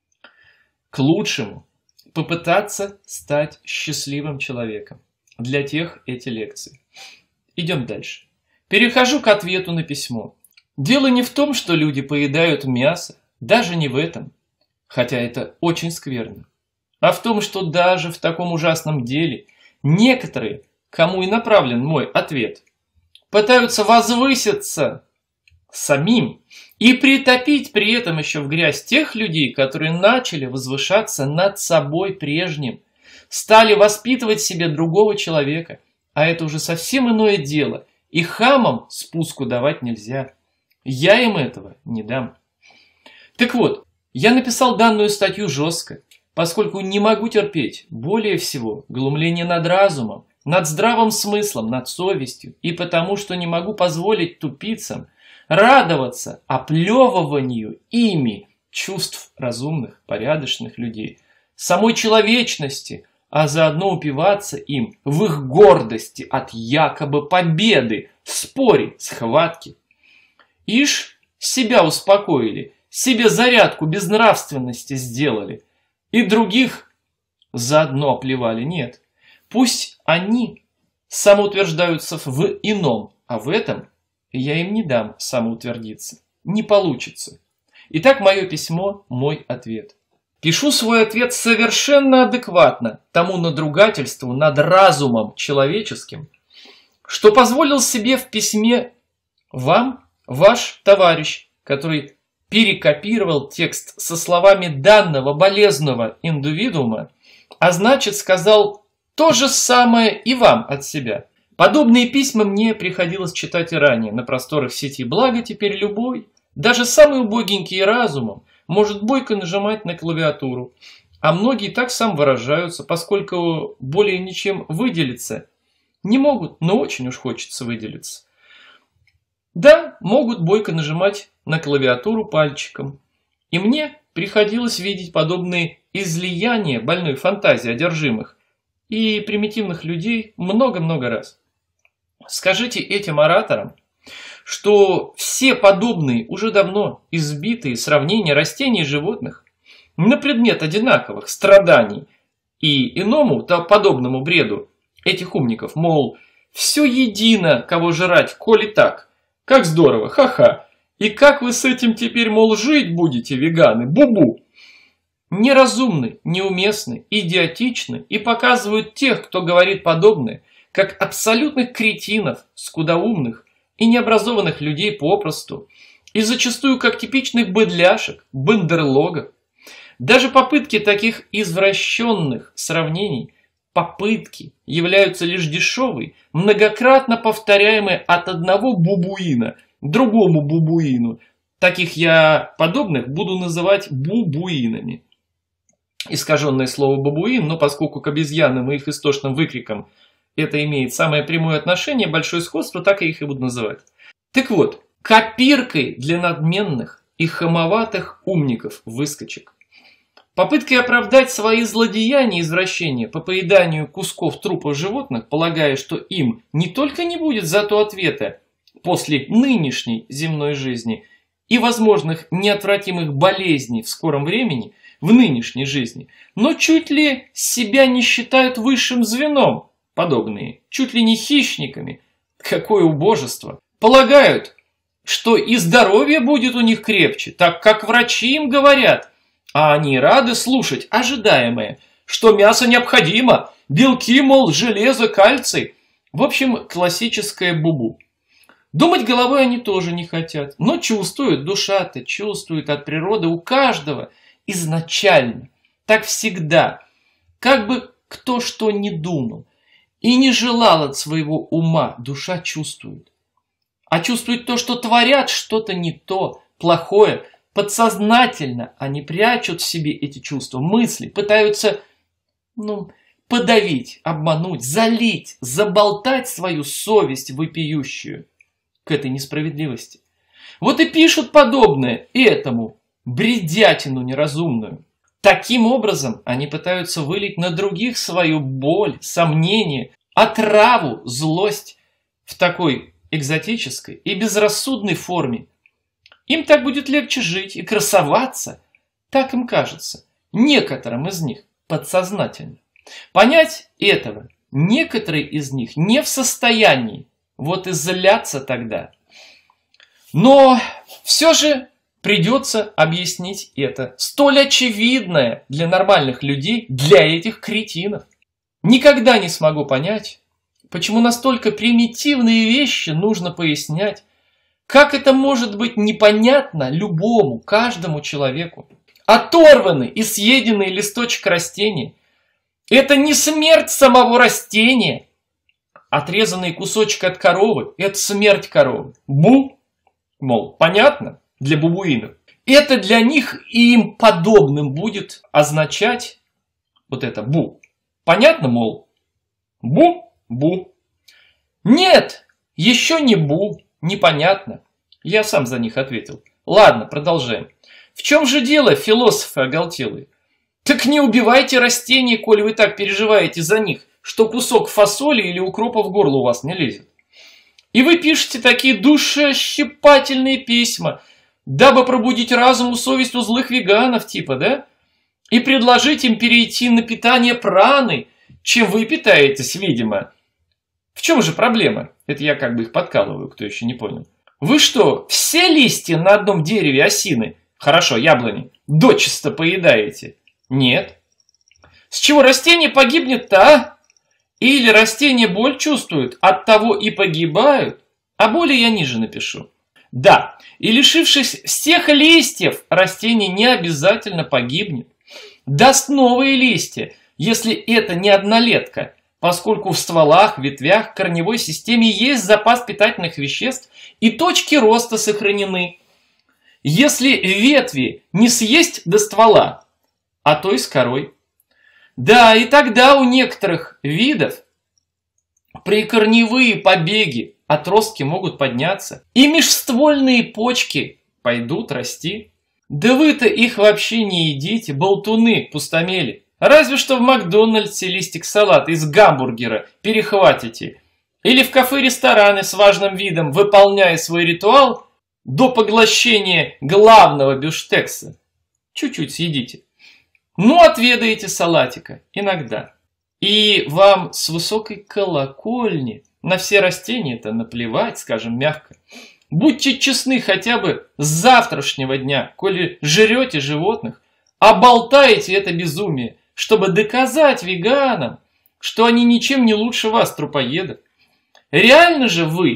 к лучшему, попытаться стать счастливым человеком. Для тех эти лекции. Идем дальше. Перехожу к ответу на письмо. Дело не в том, что люди поедают мясо, даже не в этом, хотя это очень скверно, а в том, что даже в таком ужасном деле некоторые, кому и направлен мой ответ, пытаются возвыситься самим и притопить при этом еще в грязь тех людей, которые начали возвышаться над собой прежним, стали воспитывать в себе другого человека, а это уже совсем иное дело, и хамам спуску давать нельзя. Я им этого не дам. Так вот, я написал данную статью жестко, поскольку не могу терпеть более всего глумление над разумом, над здравым смыслом, над совестью, и потому что не могу позволить тупицам радоваться оплевыванию ими чувств разумных, порядочных людей, самой человечности, а заодно упиваться им в их гордости от якобы победы в споре, схватке. Ишь, себя успокоили, себе зарядку безнравственности сделали, и других заодно оплевали. Нет, пусть они самоутверждаются в ином, а в этом я им не дам самоутвердиться. Не получится. Итак, мое письмо, мой ответ. Пишу свой ответ совершенно адекватно тому надругательству над разумом человеческим, что позволил себе в письме вам ваш товарищ, который перекопировал текст со словами данного болезного индивидуума, а значит сказал то же самое и вам от себя. Подобные письма мне приходилось читать и ранее на просторах сети, благо теперь любой, даже самый убогенький разумом, может бойко нажимать на клавиатуру. А многие так сам выражаются, поскольку более ничем выделиться не могут, но очень уж хочется выделиться. Да, могут бойко нажимать на клавиатуру пальчиком. И мне приходилось видеть подобные излияния больной фантазии одержимых и примитивных людей много-много раз. Скажите этим ораторам, что все подобные уже давно избитые сравнения растений и животных на предмет одинаковых страданий и иному подобному бреду этих умников, мол, все едино, кого жрать, коли так, как здорово, ха-ха, и как вы с этим теперь, мол, жить будете, веганы, бу-бу, неразумны, неуместны, идиотичны и показывают тех, кто говорит подобное, как абсолютных кретинов, скудоумных и необразованных людей попросту, и зачастую как типичных быдляшек, бандерлогов. Даже попытки таких извращенных сравнений, попытки являются лишь дешевой, многократно повторяемой от одного бубуина к другому бубуину. Таких я подобных буду называть бубуинами. Искаженное слово бабуин, но поскольку к обезьянам и их истошным выкрикам это имеет самое прямое отношение, большое сходство, так я их и буду называть. Так вот, копиркой для надменных и хамоватых умников-выскочек. Попыткой оправдать свои злодеяния и извращения по поеданию кусков трупов животных, полагая, что им не только не будет зато ответа после нынешней земной жизни и возможных неотвратимых болезней в скором времени, в нынешней жизни, но чуть ли себя не считают высшим звеном, подобные, чуть ли не хищниками. Какое убожество! Полагают, что и здоровье будет у них крепче, так как врачи им говорят, а они рады слушать ожидаемое, что мясо необходимо, белки, мол, железо, кальций. В общем, классическое бубу. Думать головой они тоже не хотят, но чувствуют, душа-то чувствует от природы у каждого изначально, так всегда, как бы кто что ни думал и не желал от своего ума, душа чувствует. А чувствует то, что творят что-то не то, плохое, подсознательно они прячут в себе эти чувства, мысли, пытаются, ну, подавить, обмануть, залить, заболтать свою совесть вопиющую к этой несправедливости. Вот и пишут подобное этому бредятину неразумную. Таким образом они пытаются вылить на других свою боль, сомнение, отраву, злость в такой экзотической и безрассудной форме. Им так будет легче жить и красоваться, так им кажется, некоторым из них подсознательно. Понять этого некоторые из них не в состоянии, вот и злятся тогда. Но все же придется объяснить это, столь очевидное для нормальных людей, для этих кретинов. Никогда не смогу понять, почему настолько примитивные вещи нужно пояснять. Как это может быть непонятно любому, каждому человеку? Оторванный и съеденный листочек растения – это не смерть самого растения. Отрезанный кусочек от коровы – это смерть коровы. Бу, мол, понятно для бубуинов. Это для них и им подобным будет означать вот это бу. Понятно, мол, бу, бу. Нет, еще не бу. Непонятно. Я сам за них ответил. Ладно, продолжаем. В чем же дело, философы оголтелые? Так не убивайте растения, коли вы так переживаете за них, что кусок фасоли или укропа в горло у вас не лезет. И вы пишете такие душещипательные письма, дабы пробудить разум и совесть у злых веганов, типа, да? И предложить им перейти на питание праной, чем вы питаетесь, видимо. В чем же проблема? Это я как бы их подкалываю, кто еще не понял. Вы что, все листья на одном дереве осины, хорошо, яблони, дочисто поедаете? Нет. С чего растение погибнет-то, а? Или растения боль чувствуют, оттого и погибают? А боли я ниже напишу. Да, и лишившись всех листьев, растение не обязательно погибнет. Даст новые листья, если это не однолетка, поскольку в стволах, ветвях, корневой системе есть запас питательных веществ и точки роста сохранены. Если ветви не съесть до ствола, а то и с корой. Да, и тогда у некоторых видов прикорневые побеги, отростки могут подняться, и межствольные почки пойдут расти. Да вы-то их вообще не едите, болтуны, пустомели. Разве что в Макдональдсе листик салата из гамбургера перехватите. Или в кафе-рестораны с важным видом, выполняя свой ритуал до поглощения главного бифштекса. Чуть-чуть съедите. Ну, отведаете салатика иногда. И вам с высокой колокольни на все растения-то наплевать, скажем мягко. Будьте честны хотя бы с завтрашнего дня, коли жрете животных, а болтаете это безумие, чтобы доказать веганам, что они ничем не лучше вас, трупоедов. Реально же вы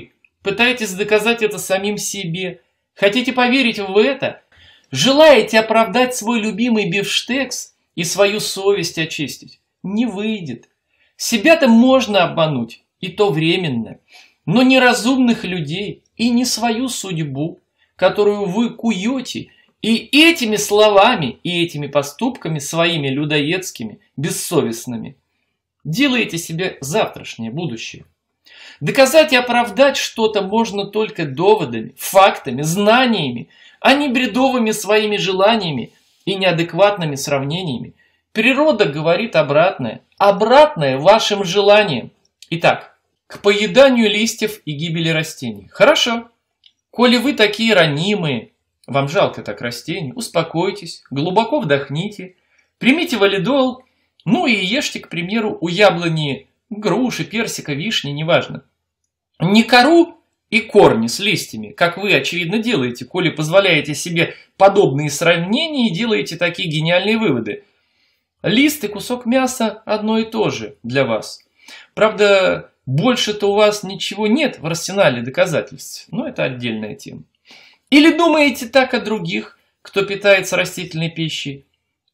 Пытаетесь доказать это самим себе. Хотите поверить в это? Желаете оправдать свой любимый бифштекс и свою совесть очистить? Не выйдет. Себя-то можно обмануть, и то временно. Но неразумных людей и не свою судьбу, которую вы куете, и этими словами, и этими поступками своими людоедскими, бессовестными, делаете себе завтрашнее будущее. Доказать и оправдать что-то можно только доводами, фактами, знаниями, а не бредовыми своими желаниями и неадекватными сравнениями. Природа говорит обратное, обратное вашим желаниям. Итак, к поеданию листьев и гибели растений. Хорошо, коли вы такие ранимые, вам жалко так растений, успокойтесь, глубоко вдохните, примите валидол, ну и ешьте, к примеру, у яблони, груши, персика, вишни, неважно. Не кору и корни с листьями, как вы, очевидно, делаете, коли позволяете себе подобные сравнения и делаете такие гениальные выводы. Лист и кусок мяса одно и то же для вас. Правда, больше-то у вас ничего нет в арсенале доказательств, но это отдельная тема. Или думаете так о других, кто питается растительной пищей,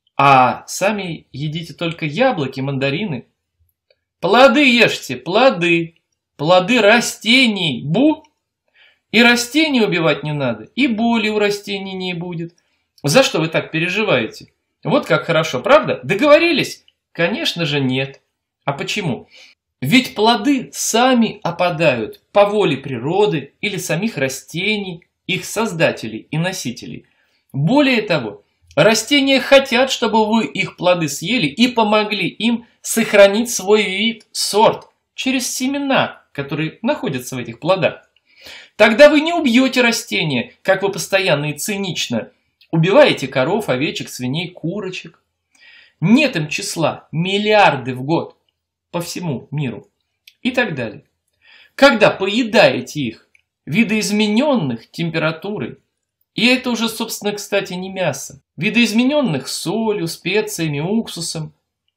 а сами едите только яблоки, мандарины? Плоды ешьте, плоды, плоды растений, бу! И растения убивать не надо, и боли у растений не будет. За что вы так переживаете? Вот как хорошо, правда? Договорились? Конечно же нет. А почему? Ведь плоды сами опадают по воле природы или самих растений, их создателей и носителей. Более того, растения хотят, чтобы вы их плоды съели и помогли им сохранить свой вид, сорт, через семена, которые находятся в этих плодах. Тогда вы не убьете растения, как вы постоянно и цинично убиваете коров, овечек, свиней, курочек. Нет им числа, миллиарды в год по всему миру и так далее. Когда поедаете их, видоизмененных температурой, и это уже, собственно, кстати, не мясо, видоизмененных солью, специями, уксусом,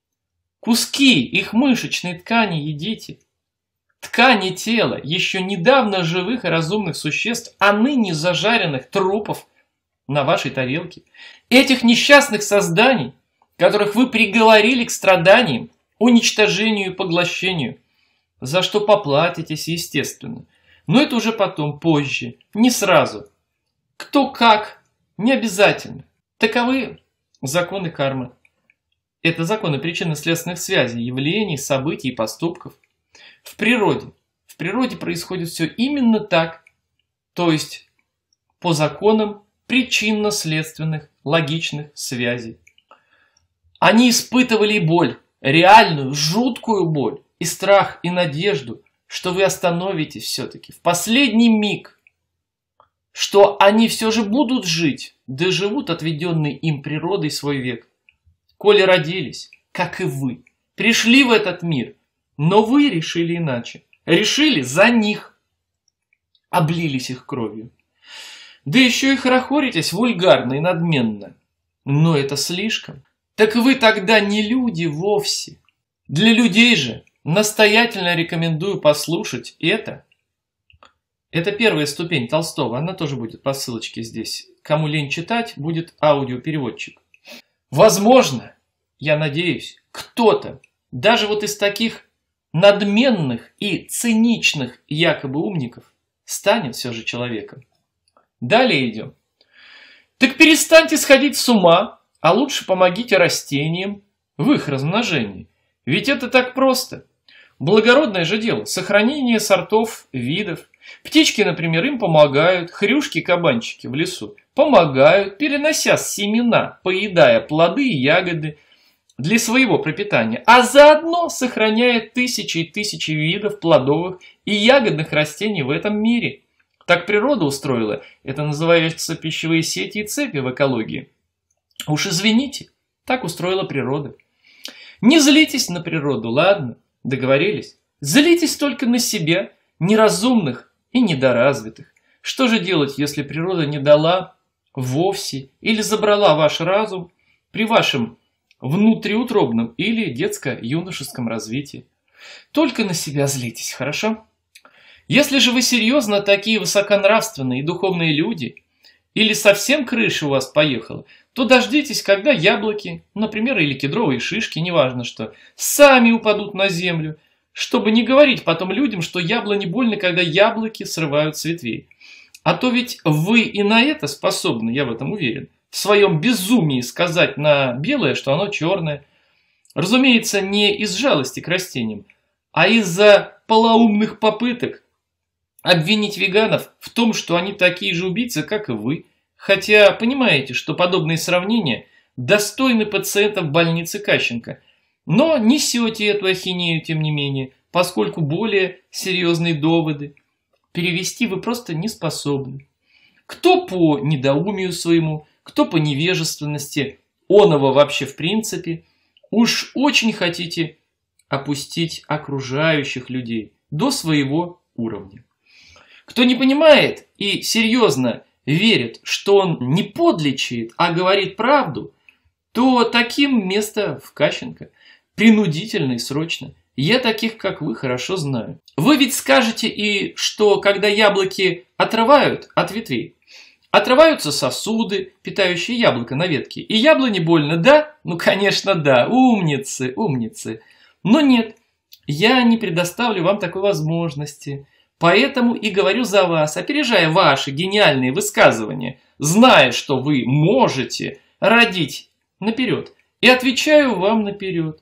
куски их мышечной ткани едите, ткани тела еще недавно живых и разумных существ, а ныне зажаренных трупов на вашей тарелке, этих несчастных созданий, которых вы приговорили к страданиям, уничтожению и поглощению, за что поплатитесь, естественно. Но это уже потом, позже, не сразу. Кто как, не обязательно. Таковы законы кармы. Это законы причинно-следственных связей, явлений, событий и поступков. В природе. В природе происходит все именно так, то есть по законам причинно-следственных, логичных связей. Они испытывали боль, реальную, жуткую боль, и страх, и надежду, что вы остановитесь все-таки в последний миг, что они все же будут жить, доживут отведенный им природой свой век. Коли родились, как и вы, пришли в этот мир, но вы решили иначе, решили за них, облились их кровью. Да еще и хорохоритесь вульгарно и надменно. Но это слишком. Так вы тогда не люди вовсе. Для людей же настоятельно рекомендую послушать это. Это первая ступень Толстого, она тоже будет по ссылочке здесь. Кому лень читать, будет аудиопереводчик. Возможно, я надеюсь, кто-то, даже вот из таких надменных и циничных якобы умников, станет все же человеком. Далее идем. Так перестаньте сходить с ума, а лучше помогите растениям в их размножении. Ведь это так просто. Благородное же дело, сохранение сортов, видов. Птички, например, им помогают, хрюшки-кабанчики в лесу помогают, перенося семена, поедая плоды и ягоды для своего пропитания, а заодно сохраняя тысячи и тысячи видов плодовых и ягодных растений в этом мире. Так природа устроила, это называется пищевые сети и цепи в экологии. Уж извините, так устроила природа. Не злитесь на природу, ладно, договорились? Злитесь только на себя, неразумных и недоразвитых. Что же делать, если природа не дала вовсе или забрала ваш разум при вашем внутриутробном или детско-юношеском развитии? Только на себя злитесь, хорошо? Если же вы серьезно такие высоконравственные и духовные люди, или совсем крыша у вас поехала, то дождитесь, когда яблоки, например, или кедровые шишки, неважно что, сами упадут на землю, чтобы не говорить потом людям, что яблони больно, когда яблоки срывают с ветвей. А то ведь вы и на это способны, я в этом уверен, в своем безумии сказать на белое, что оно черное. Разумеется, не из жалости к растениям, а из-за полоумных попыток обвинить веганов в том, что они такие же убийцы, как и вы. Хотя понимаете, что подобные сравнения достойны пациентов больницы Кащенко. Но несете эту ахинею, тем не менее, поскольку более серьезные доводы перевести вы просто не способны. Кто по недоумию своему, кто по невежественности, оного вообще в принципе, уж очень хотите опустить окружающих людей до своего уровня. Кто не понимает и серьезно верит, что он не подлечит, а говорит правду, то таким место в Кащенко. Принудительно и срочно. Я таких, как вы, хорошо знаю. Вы ведь скажете и, что когда яблоки отрывают от ветвей, отрываются сосуды, питающие яблоко на ветке, и яблоне больно, да? Ну, конечно, да. Умницы, умницы. Но нет, я не предоставлю вам такой возможности. Поэтому и говорю за вас, опережая ваши гениальные высказывания, зная, что вы можете родить наперед. И отвечаю вам наперед.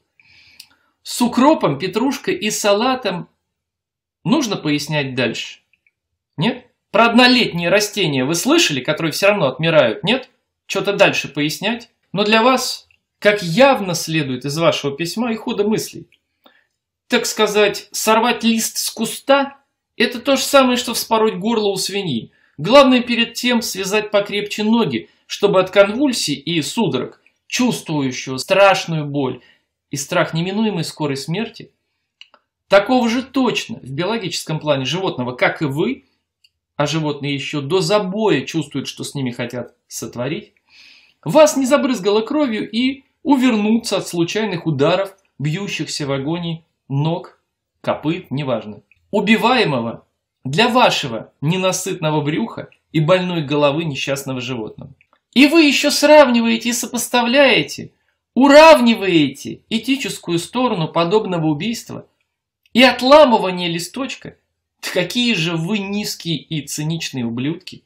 С укропом, петрушкой и салатом нужно пояснять дальше? Нет? Про однолетние растения вы слышали, которые все равно отмирают? Нет? Что-то дальше пояснять? Но для вас, как явно следует из вашего письма и хода мыслей, так сказать, сорвать лист с куста – это то же самое, что вспороть горло у свиньи. Главное перед тем связать покрепче ноги, чтобы от конвульсий и судорог, чувствующего страшную боль и страх неминуемой скорой смерти, такого же точно в биологическом плане животного, как и вы, а животные еще до забоя чувствуют, что с ними хотят сотворить, вас не забрызгало кровью и увернуться от случайных ударов, бьющихся в агонии ног, копыт, неважно, убиваемого для вашего ненасытного брюха и больной головы несчастного животного. И вы еще сравниваете и сопоставляете, уравниваете этическую сторону подобного убийства и отламывания листочка. Какие же вы низкие и циничные ублюдки.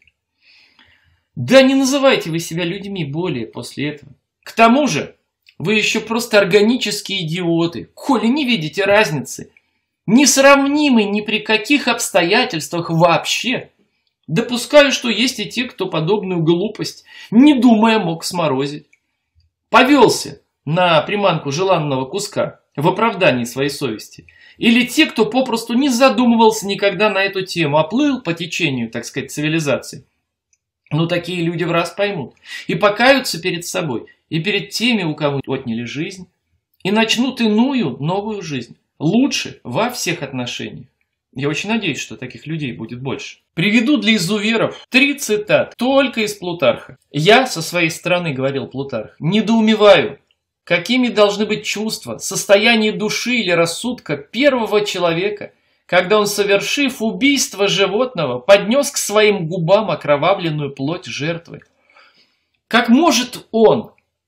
Да не называйте вы себя людьми более после этого. К тому же, вы еще просто органические идиоты, коли не видите разницы, несравнимой ни при каких обстоятельствах вообще. Допускаю, что есть и те, кто подобную глупость, не думая, мог сморозить. Повелся на приманку желанного куска в оправдании своей совести. Или те, кто попросту не задумывался никогда на эту тему, а плыл по течению, так сказать, цивилизации. Ну, такие люди в раз поймут. И покаются перед собой, и перед теми, у кого отняли жизнь, и начнут иную, новую жизнь. Лучше во всех отношениях. Я очень надеюсь, что таких людей будет больше. Приведу для изуверов три цитаты, только из Плутарха. Я, со своей стороны, говорил Плутарх, недоумеваю, какими должны быть чувства, состояние души или рассудка первого человека, когда он, совершив убийство животного, поднес к своим губам окровавленную плоть жертвы. Как может он,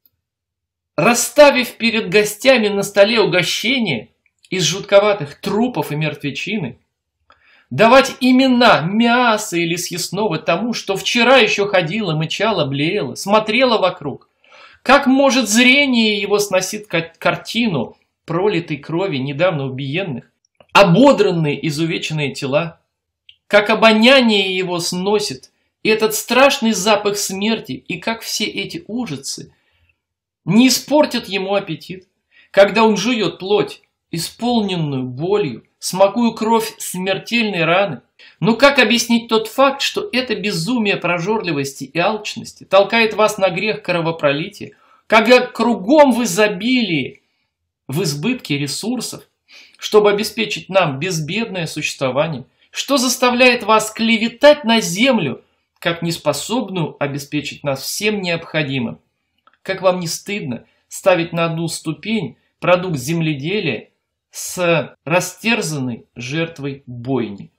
расставив перед гостями на столе угощение из жутковатых трупов и мертвечины, давать имена мяса или съестного тому, что вчера еще ходило, мычало, блеяло, смотрело вокруг? Как может зрение его сносить картину пролитой крови недавно убиенных, ободранные, изувеченные тела? Как обоняние его сносит этот страшный запах смерти, и как все эти ужасы не испортят ему аппетит, когда он жует плоть, исполненную болью, смакуя кровь смертельной раны? Но как объяснить тот факт, что это безумие прожорливости и алчности толкает вас на грех кровопролития, когда кругом в изобилии, в избытке ресурсов, чтобы обеспечить нам безбедное существование, что заставляет вас клеветать на землю, как неспособную обеспечить нас всем необходимым? Как вам не стыдно ставить на одну ступень продукт земледелия с растерзанной жертвой бойни?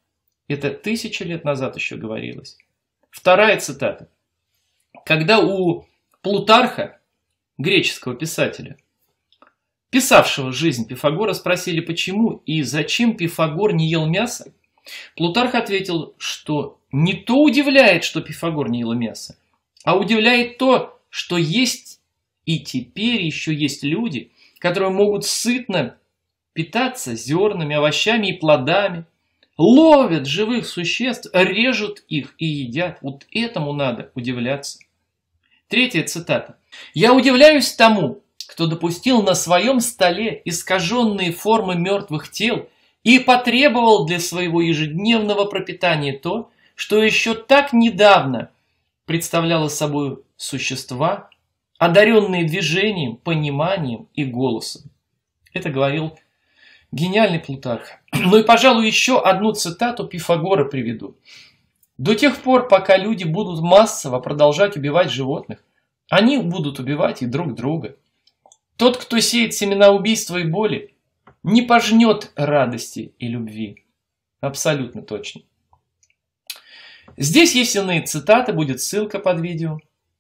Это тысячи лет назад еще говорилось. Вторая цитата. Когда у Плутарха, греческого писателя, писавшего жизнь Пифагора, спросили, почему и зачем Пифагор не ел мясо, Плутарх ответил, что не то удивляет, что Пифагор не ел мясо, а удивляет то, что есть и теперь еще есть люди, которые могут сытно питаться зернами, овощами и плодами, ловят живых существ, режут их и едят. Вот этому надо удивляться. Третья цитата. «Я удивляюсь тому, кто допустил на своем столе искаженные формы мертвых тел и потребовал для своего ежедневного пропитания то, что еще так недавно представляло собой существа, одаренные движением, пониманием и голосом». Это говорил гениальный Плутарх. Ну и, пожалуй, еще одну цитату Пифагора приведу. «До тех пор, пока люди будут массово продолжать убивать животных, они будут убивать и друг друга. Тот, кто сеет семена убийства и боли, не пожнет радости и любви». Абсолютно точно. Здесь есть иные цитаты, будет ссылка под видео.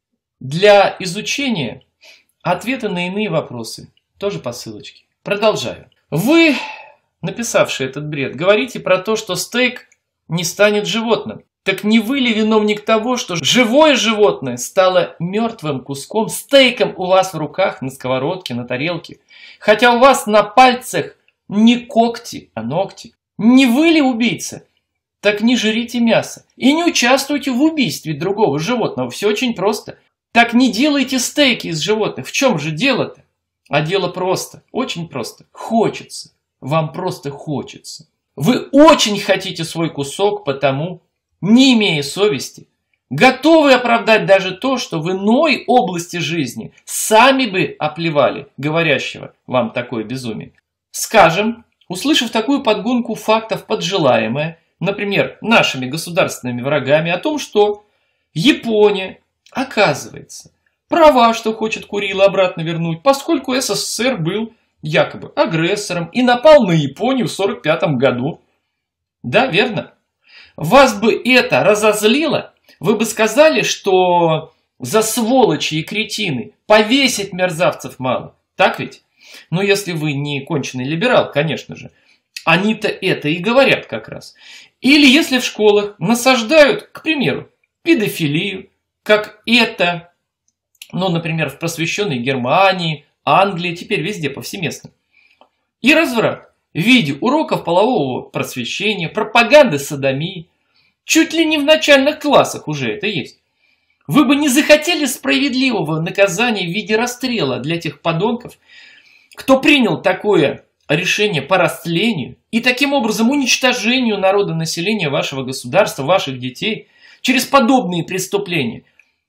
Для изучения ответы на иные вопросы тоже по ссылочке. Продолжаю. Вы, написавший этот бред, говорите про то, что стейк не станет животным. Так не вы ли виновник того, что живое животное стало мертвым куском, стейком у вас в руках, на сковородке, на тарелке? Хотя у вас на пальцах не когти, а ногти. Не вы ли убийца? Так не жрите мясо и не участвуйте в убийстве другого животного. Все очень просто. Так не делайте стейки из животных. В чем же дело-то? А дело просто, очень просто. Хочется. Вам просто хочется. Вы очень хотите свой кусок, потому, не имея совести, готовы оправдать даже то, что в иной области жизни сами бы оплевали говорящего вам такое безумие. Скажем, услышав такую подгонку фактов под желаемое, например, нашими государственными врагами, о том, что Япония, оказывается, права, что хочет Курила обратно вернуть, поскольку СССР был якобы агрессором и напал на Японию в сорок пятом году. Да, верно? Вас бы это разозлило? Вы бы сказали, что за сволочи и кретины повесить мерзавцев мало. Так ведь? Но если вы не конченый либерал, конечно же. Они-то это и говорят как раз. Или если в школах насаждают, к примеру, педофилию, как это... Ну, например, в просвещенной Германии, Англии, теперь везде повсеместно. И разврат в виде уроков полового просвещения, пропаганды содомии. Чуть ли не в начальных классах уже это есть. Вы бы не захотели справедливого наказания в виде расстрела для тех подонков, кто принял такое решение по растлению и таким образом уничтожению народонаселения вашего государства, ваших детей через подобные преступления,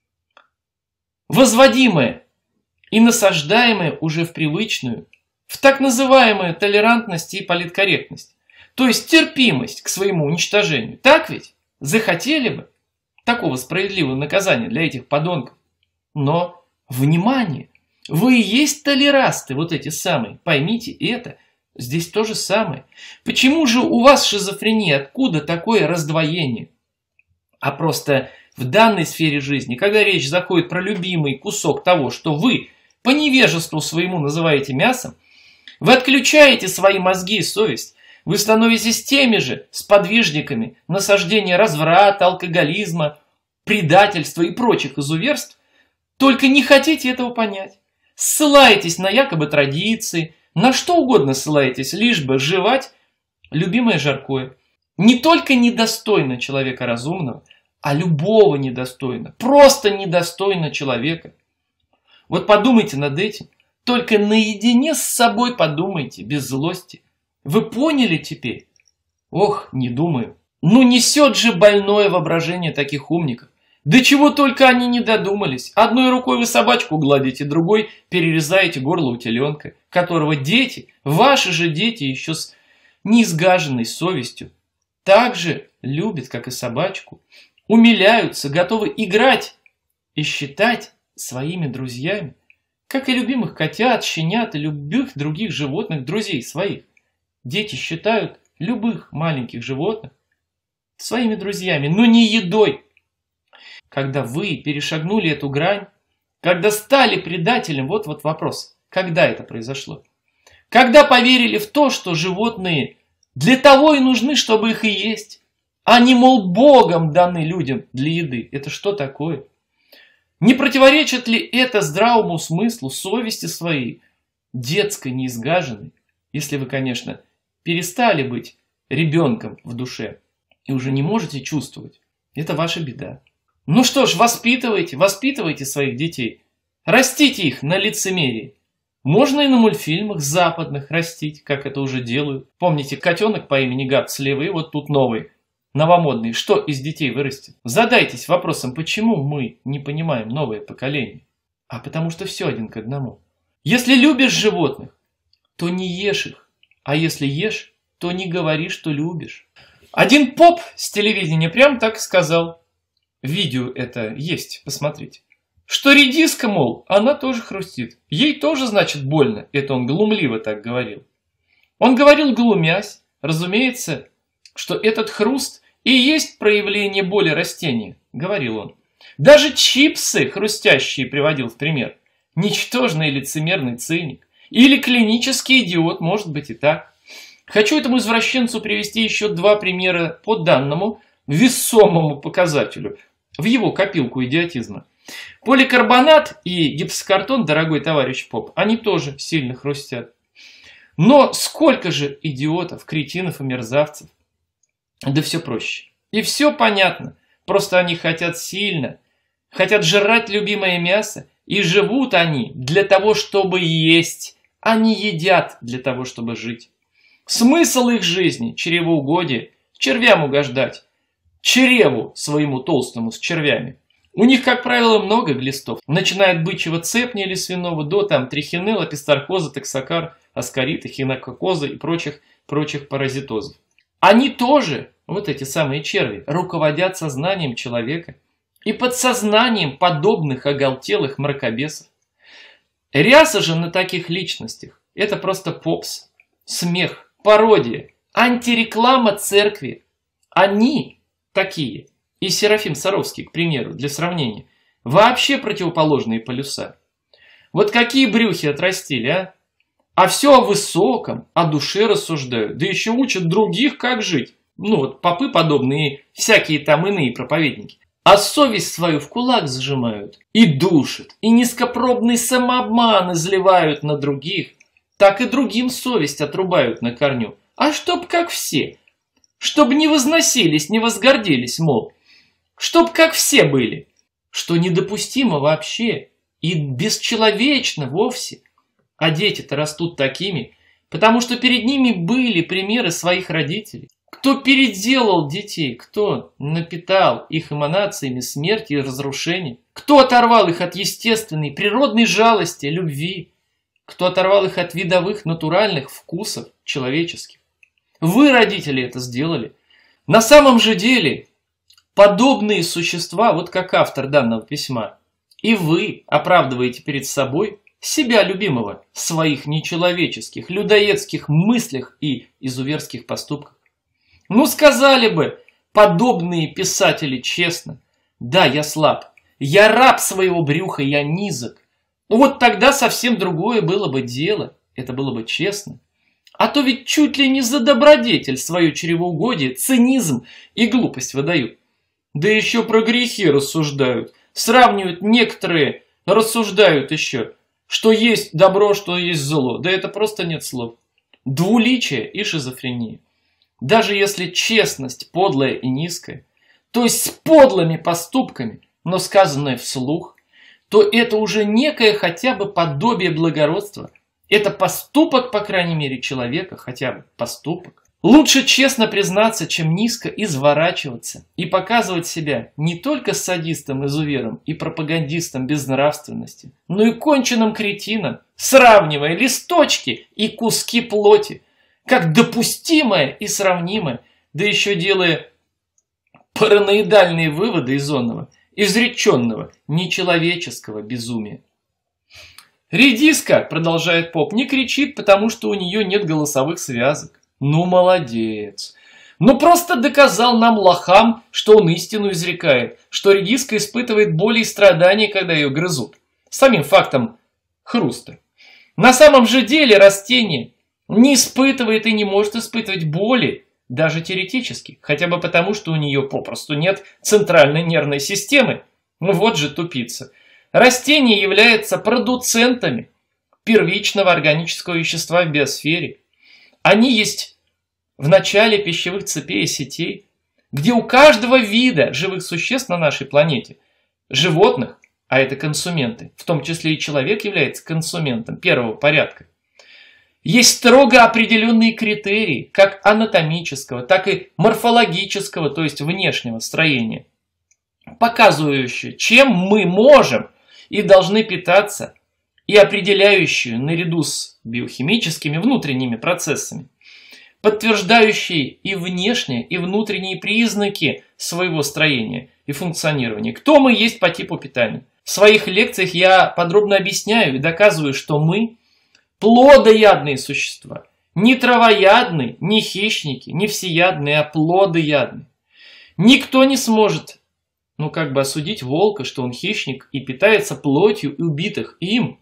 возводимое и насаждаемое уже в привычную, в так называемую толерантность и политкорректность. То есть терпимость к своему уничтожению. Так ведь? Захотели бы такого справедливого наказания для этих подонков. Но, внимание, вы и есть толерасты, вот эти самые. Поймите это, здесь то же самое. Почему же у вас шизофрения? Откуда такое раздвоение? А просто... В данной сфере жизни, когда речь заходит про любимый кусок того, что вы по невежеству своему называете мясом, вы отключаете свои мозги и совесть, вы становитесь теми же сподвижниками насаждения разврата, алкоголизма, предательства и прочих изуверств, только не хотите этого понять. Ссылаетесь на якобы традиции, на что угодно ссылаетесь, лишь бы жевать любимое жаркое. Не только недостойно человека разумного, а любого недостойно, просто недостойно человека. Вот подумайте над этим, только наедине с собой подумайте, без злости. Вы поняли теперь? Ох, не думаю. Ну несет же больное воображение таких умников. До чего только они не додумались. Одной рукой вы собачку гладите, другой перерезаете горло у теленка, которого дети, ваши же дети еще с неизгаженной совестью, так же любят, как и собачку. Умиляются, готовы играть и считать своими друзьями, как и любимых котят, щенят и любых других животных, друзей своих. Дети считают любых маленьких животных своими друзьями, но не едой. Когда вы перешагнули эту грань, когда стали предателем, вот вот вопрос, когда это произошло? Когда поверили в то, что животные для того и нужны, чтобы их и есть. Они, мол, Богом даны людям для еды. Это что такое? Не противоречит ли это здравому смыслу, совести своей, детской, неизгаженной, если вы, конечно, перестали быть ребенком в душе и уже не можете чувствовать? Это ваша беда. Ну что ж, воспитывайте, воспитывайте своих детей. Растите их на лицемерии. Можно и на мультфильмах западных растить, как это уже делают. Помните, котенок по имени Гад слева, и вот тут новый, новомодный. Что из детей вырастет? Задайтесь вопросом, почему мы не понимаем новое поколение? А потому что все один к одному. Если любишь животных, то не ешь их. А если ешь, то не говори, что любишь. Один поп с телевидения прям так сказал. Видео это есть, посмотрите. Что редиска, мол, она тоже хрустит. Ей тоже, значит, больно. Это он глумливо так говорил. Он говорил, глумясь, разумеется, что этот хруст и есть проявление боли растения, говорил он. Даже чипсы хрустящие приводил в пример. Ничтожный лицемерный циник. Или клинический идиот, может быть и так. Хочу этому извращенцу привести еще два примера по данному весомому показателю в его копилку идиотизма. Поликарбонат и гипсокартон, дорогой товарищ поп, они тоже сильно хрустят. Но сколько же идиотов, кретинов и мерзавцев? Да все проще. И все понятно. Просто они хотят сильно, хотят жрать любимое мясо, и живут они для того, чтобы есть. Они едят для того, чтобы жить. Смысл их жизни – чревоугодие, червям угождать. Чреву своему толстому с червями. У них, как правило, много глистов. Начиная от бычьего цепня или свиного до там трихинелла, пистархоза, токсокар, аскарита, хинококоза и прочих, прочих паразитозов. Они тоже, вот эти самые черви, руководят сознанием человека и подсознанием подобных оголтелых мракобесов. Ряса же на таких личностях – это просто попс, смех, пародия, антиреклама церкви. Они такие, и Серафим Саровский, к примеру, для сравнения, вообще противоположные полюса. Вот какие брюхи отрастили, а? А все о высоком, о душе рассуждают, да еще учат других, как жить. Ну вот попы подобные, всякие там иные проповедники. А совесть свою в кулак сжимают и душат, и низкопробный самообман изливают на других, так и другим совесть отрубают на корню. А чтоб как все, чтоб не возносились, не возгордились, мол, чтоб как все были, что недопустимо вообще и бесчеловечно вовсе. А дети-то растут такими, потому что перед ними были примеры своих родителей. Кто переделал детей, кто напитал их эманациями смерти и разрушения, кто оторвал их от естественной, природной жалости, любви, кто оторвал их от видовых, натуральных вкусов человеческих. Вы, родители, это сделали. На самом же деле, подобные существа, вот как автор данного письма, и вы оправдываете перед собой себя любимого в своих нечеловеческих, людоедских мыслях и изуверских поступках. Ну, сказали бы подобные писатели честно: да, я слаб, я раб своего брюха, я низок. Вот тогда совсем другое было бы дело, это было бы честно. А то ведь чуть ли не за добродетель свое чревоугодие, цинизм и глупость выдают. Да еще про грехи рассуждают, сравнивают некоторые, рассуждают еще, что есть добро, что есть зло. Да это просто нет слов. Двуличие и шизофрения. Даже если честность подлая и низкая, то есть с подлыми поступками, но сказанное вслух, то это уже некое хотя бы подобие благородства. Это поступок, по крайней мере, человека, хотя бы поступок. Лучше честно признаться, чем низко изворачиваться и показывать себя не только садистом, изувером и пропагандистом безнравственности, но и конченным кретином, сравнивая листочки и куски плоти, как допустимое и сравнимое, да еще делая параноидальные выводы из онного, изреченного нечеловеческого безумия. Редиска, продолжает поп, не кричит, потому что у нее нет голосовых связок. Ну, молодец. но просто доказал нам, лохам, что он истину изрекает, что редиска испытывает боли и страдания, когда ее грызут. Самим фактом хруста. На самом же деле растение не испытывает и не может испытывать боли, даже теоретически, хотя бы потому, что у нее попросту нет центральной нервной системы. Ну вот же тупица. Растения являются продуцентами первичного органического вещества в биосфере. Они есть в начале пищевых цепей и сетей, где у каждого вида живых существ на нашей планете, животных, а это консументы, в том числе и человек является консументом первого порядка, есть строго определенные критерии, как анатомического, так и морфологического, то есть внешнего строения, показывающие, чем мы можем и должны питаться, и определяющие наряду с биохимическими внутренними процессами, подтверждающие и внешние, и внутренние признаки своего строения и функционирования. Кто мы есть по типу питания? В своих лекциях я подробно объясняю и доказываю, что мы плодоядные существа. Не травоядные, не хищники, не всеядные, а плодоядные. Никто не сможет, ну как бы осудить волка, что он хищник и питается плотью убитых им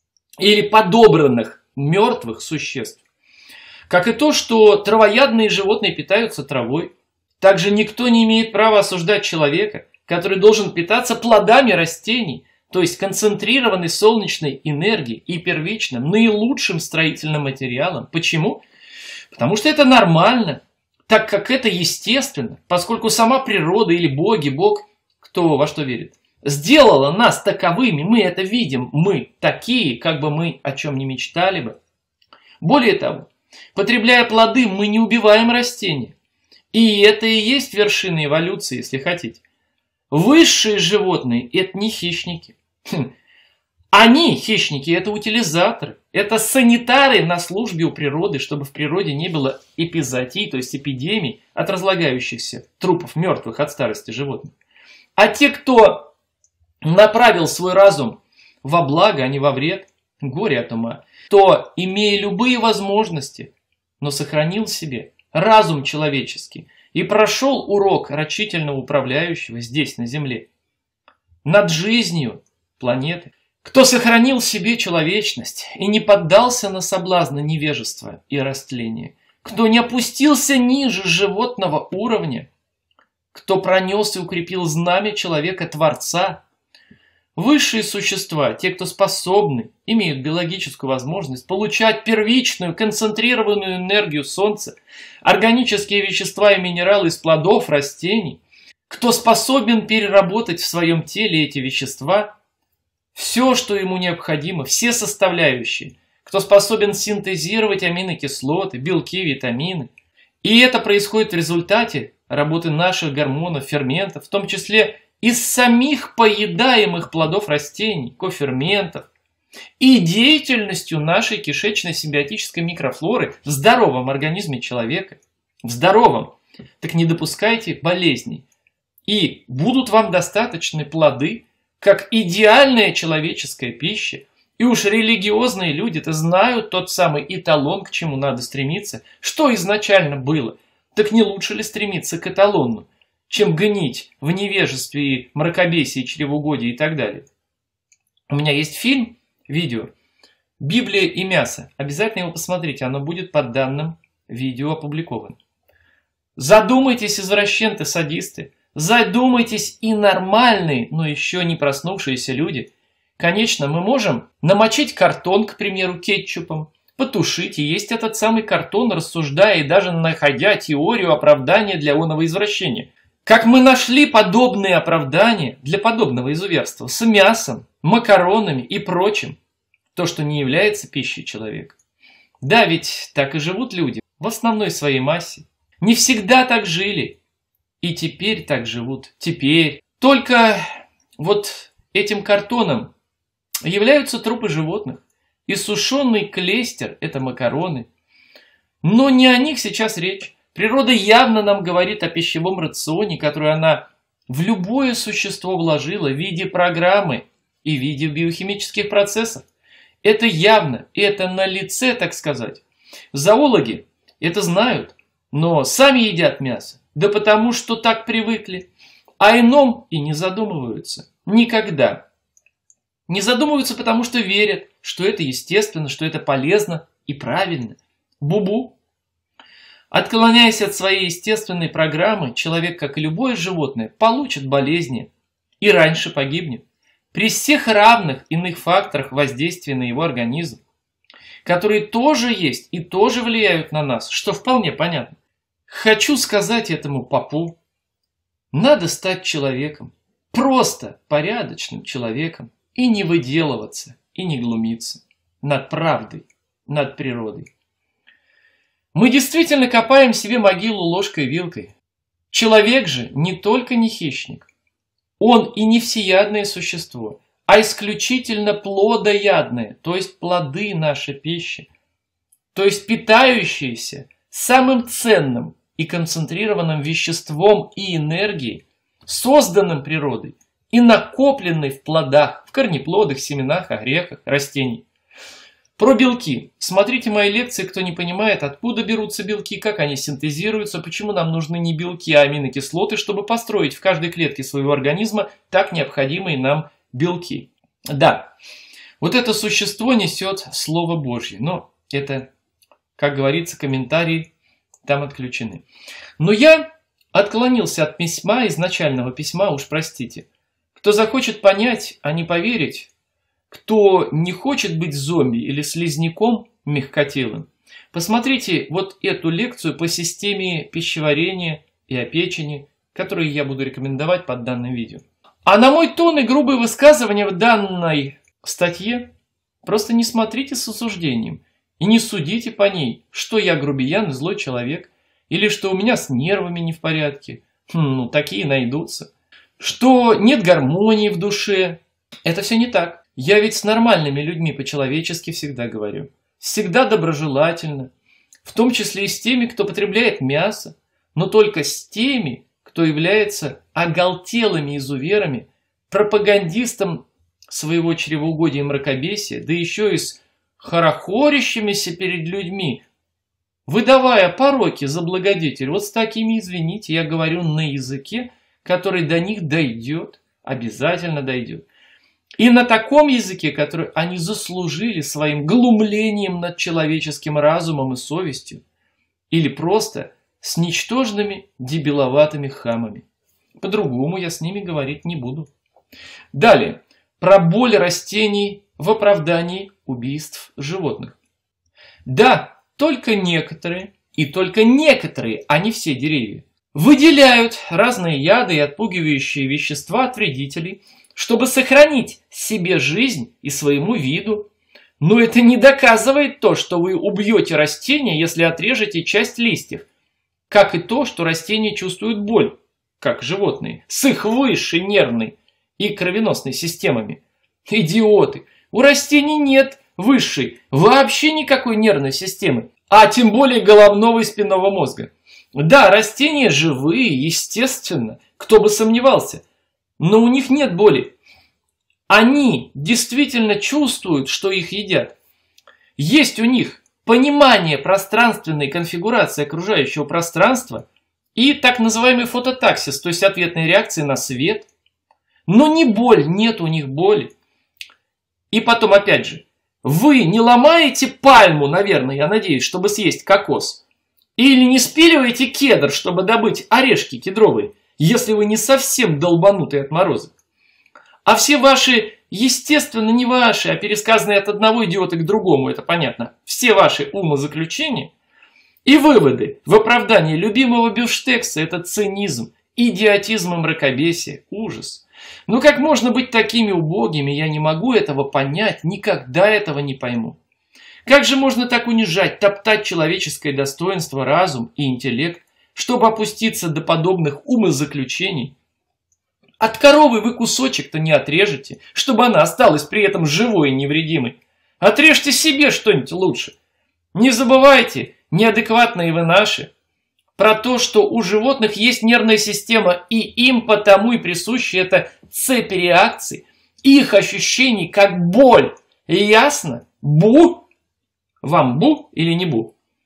или подобранных мертвых существ. Как и то, что травоядные животные питаются травой. Также никто не имеет права осуждать человека, который должен питаться плодами растений, то есть концентрированной солнечной энергией и первичным, наилучшим строительным материалом. Почему? Потому что это нормально, так как это естественно, поскольку сама природа или боги, Бог, кто во что верит, сделала нас таковыми, мы это видим, мы такие, как бы мы о чем ни мечтали бы. Более того, потребляя плоды, мы не убиваем растения. И это и есть вершина эволюции, если хотите. Высшие животные – это не хищники. Они, хищники, это утилизаторы. Это санитары на службе у природы, чтобы в природе не было эпизоотий, то есть эпидемий от разлагающихся трупов мертвых от старости животных. А те, кто направил свой разум во благо, а не во вред, горе от ума, то, имея любые возможности, но сохранил в себе разум человеческий и прошел урок рачительного управляющего здесь, на земле, над жизнью планеты, кто сохранил в себе человечность и не поддался на соблазны невежества и растления, кто не опустился ниже животного уровня, кто пронес и укрепил знамя человека-творца. Высшие существа, те, кто способны, имеют биологическую возможность получать первичную концентрированную энергию Солнца, органические вещества и минералы из плодов растений, кто способен переработать в своем теле эти вещества, все, что ему необходимо, все составляющие, кто способен синтезировать аминокислоты, белки, витамины. И это происходит в результате работы наших гормонов, ферментов, в том числе из самих поедаемых плодов растений, коферментов, и деятельностью нашей кишечно-симбиотической микрофлоры в здоровом организме человека. В здоровом. Так не допускайте болезней. И будут вам достаточны плоды, как идеальная человеческая пища. И уж религиозные люди-то знают тот самый эталон, к чему надо стремиться. Что изначально было? Так не лучше ли стремиться к эталону, чем гнить в невежестве и мракобесии, чревоугодии и так далее? У меня есть фильм, видео «Библия и мясо». Обязательно его посмотрите, оно будет под данным видео опубликовано. Задумайтесь, извращенцы, садисты. Задумайтесь и нормальные, но еще не проснувшиеся люди. Конечно, мы можем намочить картон, к примеру, кетчупом, потушить и есть этот самый картон, рассуждая и даже находя теорию оправдания для оного извращения. Как мы нашли подобные оправдания для подобного изуверства с мясом, макаронами и прочим, то, что не является пищей человека. Да, ведь так и живут люди в основной своей массе. Не всегда так жили. И теперь так живут. Теперь. Только вот этим картоном являются трупы животных. И сушеный клейстер – это макароны. Но не о них сейчас речь. Природа явно нам говорит о пищевом рационе, который она в любое существо вложила в виде программы и в виде биохимических процессов. Это явно, это налице, так сказать. Зоологи это знают. но сами едят мясо, да потому что так привыкли, а ином и не задумываются. Никогда. Не задумываются, потому что верят, что это естественно, что это полезно и правильно. Бу-бу. Отклоняясь от своей естественной программы, человек, как и любое животное, получит болезни и раньше погибнет. При всех равных иных факторах воздействия на его организм, которые тоже есть и тоже влияют на нас, что вполне понятно. Хочу сказать этому попу, надо стать человеком, просто порядочным человеком, и не выделываться, и не глумиться над правдой, над природой. Мы действительно копаем себе могилу ложкой-вилкой. Человек же не только не хищник, он и не всеядное существо, а исключительно плодоядное, то есть плоды нашей пищи, то есть питающиеся самым ценным и концентрированным веществом и энергией, созданным природой и накопленной в плодах, в корнеплодах, семенах, орехах, растений. Про белки. Смотрите мои лекции, кто не понимает, откуда берутся белки, как они синтезируются, почему нам нужны не белки, а аминокислоты, чтобы построить в каждой клетке своего организма так необходимые нам белки. Да, вот это существо несет Слово Божье, но это, как говорится, комментарии там отключены. Но я отклонился от письма, изначального письма, уж простите. Кто захочет понять, а не поверить, кто не хочет быть зомби или слизняком мягкотелым, посмотрите вот эту лекцию по системе пищеварения и о печени, которую я буду рекомендовать под данным видео. А на мой тон и грубые высказывания в данной статье просто не смотрите с осуждением и не судите по ней, что я грубиян и злой человек, или что у меня с нервами не в порядке. Хм, ну, такие найдутся. Что нет гармонии в душе. Это все не так. Я ведь с нормальными людьми по-человечески всегда говорю. Всегда доброжелательно. В том числе и с теми, кто потребляет мясо. Но только с теми, кто является оголтелыми изуверами, пропагандистом своего чревоугодия и мракобесия, да еще и с хорохорящимися перед людьми, выдавая пороки за благодетель. Вот с такими, извините, я говорю на языке, который до них дойдет, обязательно дойдет. И на таком языке, который они заслужили своим глумлением над человеческим разумом и совестью, или просто с ничтожными дебиловатыми хамами. По-другому я с ними говорить не буду. Далее. Про боль растений в оправдании убийств животных. Да, только некоторые, и только некоторые, а не все деревья, выделяют разные яды и отпугивающие вещества от вредителей, чтобы сохранить себе жизнь и своему виду. Но это не доказывает то, что вы убьете растение, если отрежете часть листьев. Как и то, что растения чувствуют боль, как животные, с их высшей нервной и кровеносной системами. Идиоты! У растений нет высшей, вообще никакой нервной системы, а тем более головного и спинного мозга. Да, растения живые, естественно, кто бы сомневался, но у них нет боли. Они действительно чувствуют, что их едят. Есть у них понимание пространственной конфигурации окружающего пространства и так называемый фототаксис, то есть ответные реакции на свет. Но не боль, нет у них боли. И потом, опять же, вы не ломаете пальму, наверное, я надеюсь, чтобы съесть кокос. Или не спиливаете кедр, чтобы добыть орешки кедровые, если вы не совсем долбанутый от мороза. А все ваши, естественно, не ваши, а пересказанные от одного идиота к другому, это понятно, все ваши умозаключения и выводы в оправдании любимого бифштекса – это цинизм, идиотизм и мракобесие, ужас. Ну как можно быть такими убогими, я не могу этого понять, никогда этого не пойму. Как же можно так унижать, топтать человеческое достоинство, разум и интеллект, чтобы опуститься до подобных умозаключений? От коровы вы кусочек-то не отрежете, чтобы она осталась при этом живой и невредимой. Отрежьте себе что-нибудь лучше. Не забывайте, неадекватные вы наши, про то, что у животных есть нервная система, и им потому и присуща эта цепь реакций, их ощущений как боль. Ясно? Бу? Вам бу или не бу?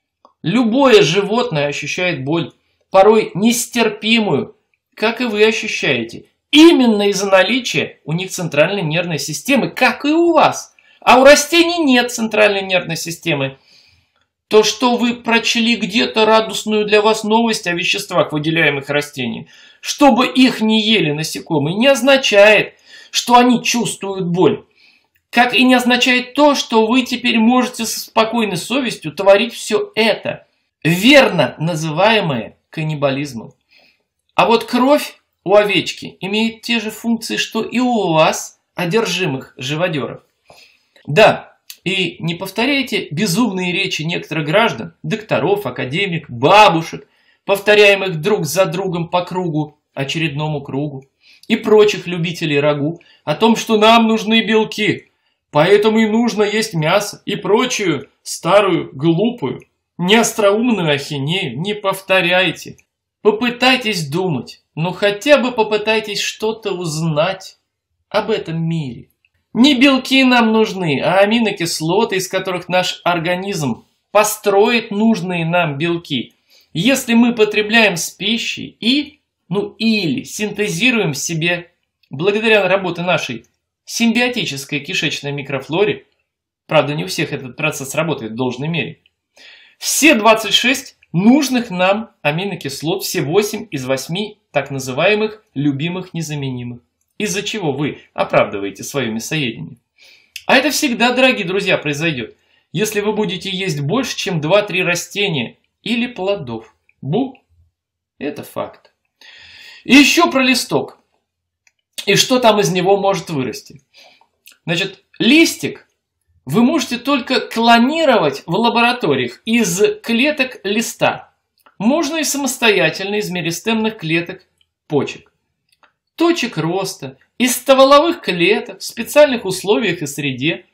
Любое животное ощущает боль, порой нестерпимую, как и вы ощущаете. Именно из-за наличия у них центральной нервной системы, как и у вас. А у растений нет центральной нервной системы. То, что вы прочли где-то радостную для вас новость о веществах, выделяемых растениями, чтобы их не ели насекомые, не означает, что они чувствуют боль. Как и не означает то, что вы теперь можете со спокойной совестью творить все это, верно называемое каннибализмом. А вот кровь у овечки имеет те же функции, что и у вас, одержимых живодеров. Да, и не повторяйте безумные речи некоторых граждан, докторов, академик, бабушек, повторяемых друг за другом по кругу, очередному кругу, и прочих любителей рагу, о том, что нам нужны белки, поэтому и нужно есть мясо, и прочую старую, глупую, неостроумную ахинею не повторяйте. Попытайтесь думать, но хотя бы попытайтесь что-то узнать об этом мире. Не белки нам нужны, а аминокислоты, из которых наш организм построит нужные нам белки. Если мы потребляем с пищей и, ну или синтезируем в себе, благодаря работе нашей симбиотической кишечной микрофлоре, правда не у всех этот процесс работает в должной мере, все двадцать шесть нужных нам аминокислот, все восемь из восьми так называемых любимых незаменимых. Из-за чего вы оправдываете свое мясоедение. А это всегда, дорогие друзья, произойдет, если вы будете есть больше, чем два-три растения или плодов. Бу! Это факт. И еще про листок. И что там из него может вырасти. Значит, листик вы можете только клонировать в лабораториях из клеток листа. Можно и самостоятельно из меристемных клеток почек. Точек роста, из стволовых клеток, в специальных условиях и среде.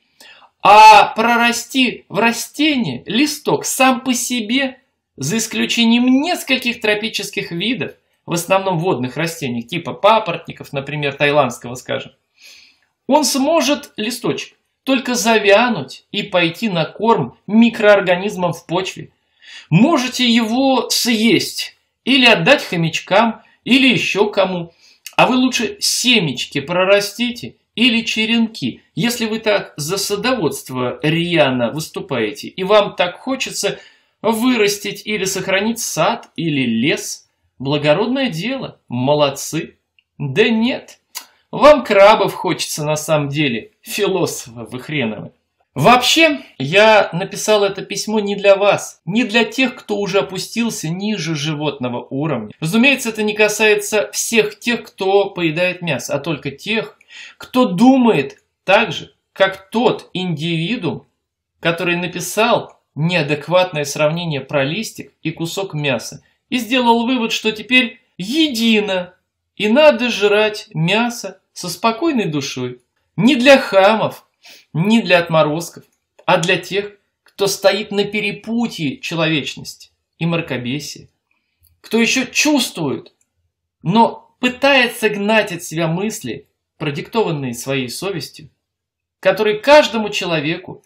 А прорасти в растение листок сам по себе, за исключением нескольких тропических видов, в основном водных растений, типа папоротников, например, таиландского, скажем, он сможет, листочек, только завянуть и пойти на корм микроорганизмам в почве. Можете его съесть или отдать хомячкам, или еще кому. А вы лучше семечки прорастите или черенки, если вы так за садоводство рьяно выступаете, и вам так хочется вырастить или сохранить сад или лес. Благородное дело, молодцы. Да нет, вам крабов хочется на самом деле, философы вы хреновы. Вообще, я написал это письмо не для вас, не для тех, кто уже опустился ниже животного уровня. Разумеется, это не касается всех тех, кто поедает мясо, а только тех, кто думает так же, как тот индивидуум, который написал неадекватное сравнение про листик и кусок мяса и сделал вывод, что теперь едино и надо жрать мясо со спокойной душой. Не для хамов, не для отморозков, а для тех, кто стоит на перепутье человечности и мракобесия, кто еще чувствует, но пытается гнать от себя мысли, продиктованные своей совестью, которые каждому человеку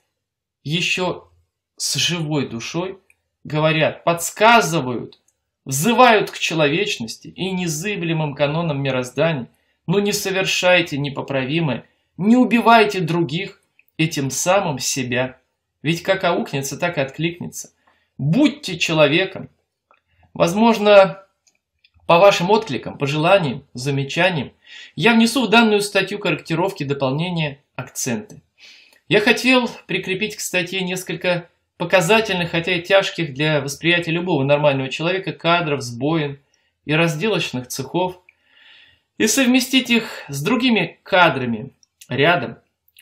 еще с живой душой говорят, подсказывают, взывают к человечности и незыблемым канонам мироздания, но не совершайте непоправимое, не убивайте других, и тем самым себя. Ведь как аукнется, так и откликнется. Будьте человеком. Возможно, по вашим откликам, пожеланиям, замечаниям, я внесу в данную статью корректировки, дополнения, акценты. Я хотел прикрепить к статье несколько показательных, хотя и тяжких для восприятия любого нормального человека кадров с боин и разделочных цехов и совместить их с другими кадрами рядом,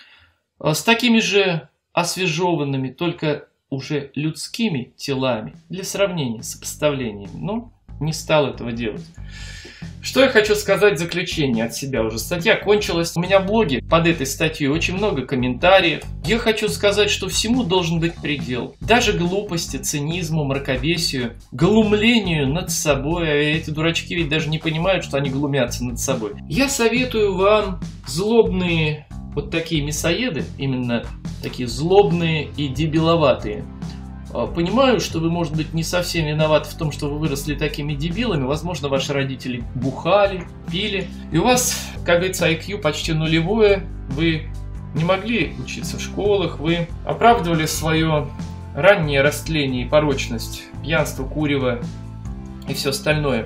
с такими же освежеванными, только уже людскими телами, для сравнения, сопоставления, но не стал этого делать. Что я хочу сказать в заключение от себя уже. Статья кончилась. У меня в блоге под этой статьей очень много комментариев. Я хочу сказать, что всему должен быть предел. Даже глупости, цинизму, мракобесию, глумлению над собой. А эти дурачки ведь даже не понимают, что они глумятся над собой. Я советую вам, злобные вот такие мясоеды, именно такие злобные и дебиловатые, Понимаю, что вы, может быть, не совсем виноваты в том, что вы выросли такими дебилами. Возможно, ваши родители бухали, пили. И у вас, как говорится, ай кью почти нулевое. Вы не могли учиться в школах. Вы оправдывали свое раннее растление и порочность, пьянство, курево и все остальное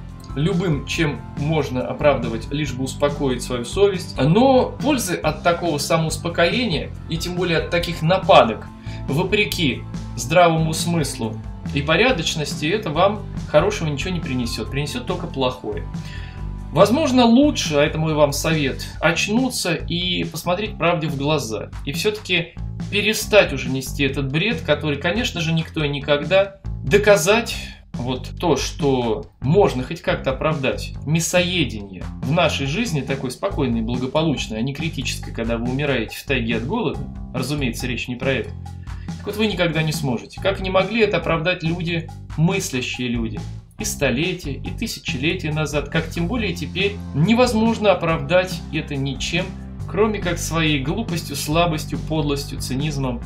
любым, чем можно оправдывать, лишь бы успокоить свою совесть. Но пользы от такого самоуспокоения, и тем более от таких нападок, вопреки здравому смыслу и порядочности, это вам хорошего ничего не принесет. Принесет только плохое. Возможно, лучше, а это мой вам совет, очнуться и посмотреть правде в глаза. И все-таки перестать уже нести этот бред, который, конечно же, никто и никогда доказать. Вот то, что можно хоть как-то оправдать мясоедение в нашей жизни, такой спокойной и благополучной, а не критической, когда вы умираете в тайге от голода, разумеется, речь не про это, так вот вы никогда не сможете. Как не могли это оправдать люди, мыслящие люди, и столетия, и тысячелетия назад, как тем более теперь невозможно оправдать это ничем, кроме как своей глупостью, слабостью, подлостью, цинизмом,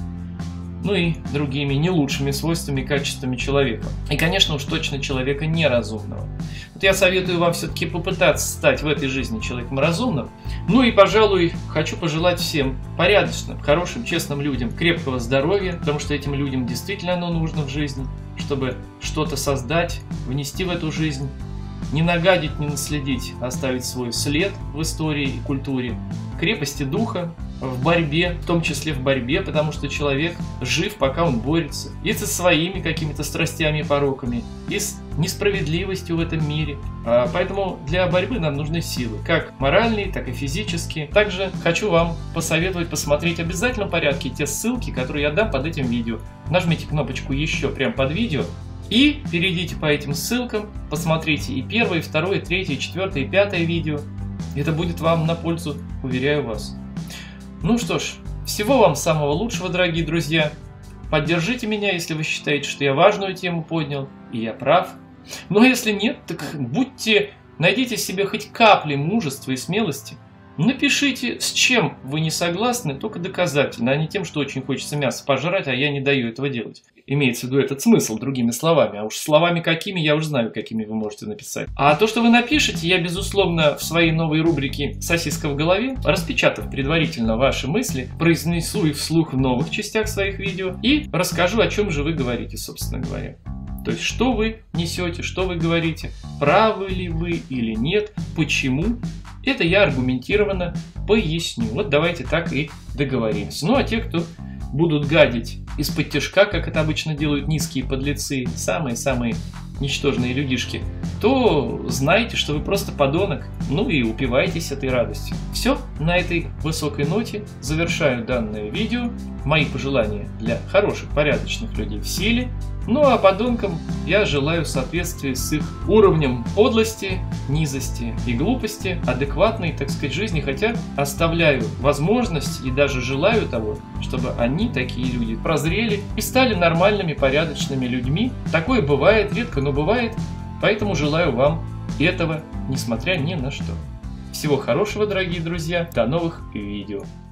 ну и другими не лучшими свойствами и качествами человека. И, конечно, уж точно человека неразумного. Вот я советую вам все-таки попытаться стать в этой жизни человеком разумным. Ну и, пожалуй, хочу пожелать всем порядочным, хорошим, честным людям крепкого здоровья, потому что этим людям действительно оно нужно в жизни, чтобы что-то создать, внести в эту жизнь, не нагадить, не наследить, а оставить свой след в истории и культуре, крепости духа, в борьбе, в том числе в борьбе, потому что человек жив, пока он борется и со своими какими-то страстями и пороками, и с несправедливостью в этом мире. А поэтому для борьбы нам нужны силы, как моральные, так и физические. Также хочу вам посоветовать посмотреть в обязательном порядке те ссылки, которые я дам под этим видео. Нажмите кнопочку «Еще» прямо под видео и перейдите по этим ссылкам, посмотрите и первое, и второе, и третье, и четвертое, и пятое видео. Это будет вам на пользу, уверяю вас. Ну что ж, всего вам самого лучшего, дорогие друзья. Поддержите меня, если вы считаете, что я важную тему поднял, и я прав. Но если нет, так будьте, найдите себе хоть капли мужества и смелости. Напишите, с чем вы не согласны, только доказательно, а не тем, что очень хочется мясо пожрать, а я не даю этого делать. Имеется в виду этот смысл, другими словами. А уж словами какими, я уже знаю, какими вы можете написать. А то, что вы напишете, я, безусловно, в своей новой рубрике «Сосиска в голове», распечатав предварительно ваши мысли, произнесу их вслух в новых частях своих видео и расскажу, о чем же вы говорите, собственно говоря. То есть, что вы несете, что вы говорите, правы ли вы или нет, почему. Это я аргументированно поясню. Вот давайте так и договоримся. Ну а те, кто будут гадить из-под тишка, как это обычно делают низкие подлецы, самые-самые ничтожные людишки, то знайте, что вы просто подонок, ну и упивайтесь этой радостью. Все, на этой высокой ноте завершаю данное видео. Мои пожелания для хороших, порядочных людей в силе. Ну а подонкам я желаю в соответствии с их уровнем подлости, низости и глупости адекватной, так сказать, жизни, хотя оставляю возможность и даже желаю того, чтобы они, такие люди, прозрели и стали нормальными, порядочными людьми. Такое бывает, редко, но бывает, поэтому желаю вам этого, несмотря ни на что. Всего хорошего, дорогие друзья, до новых видео.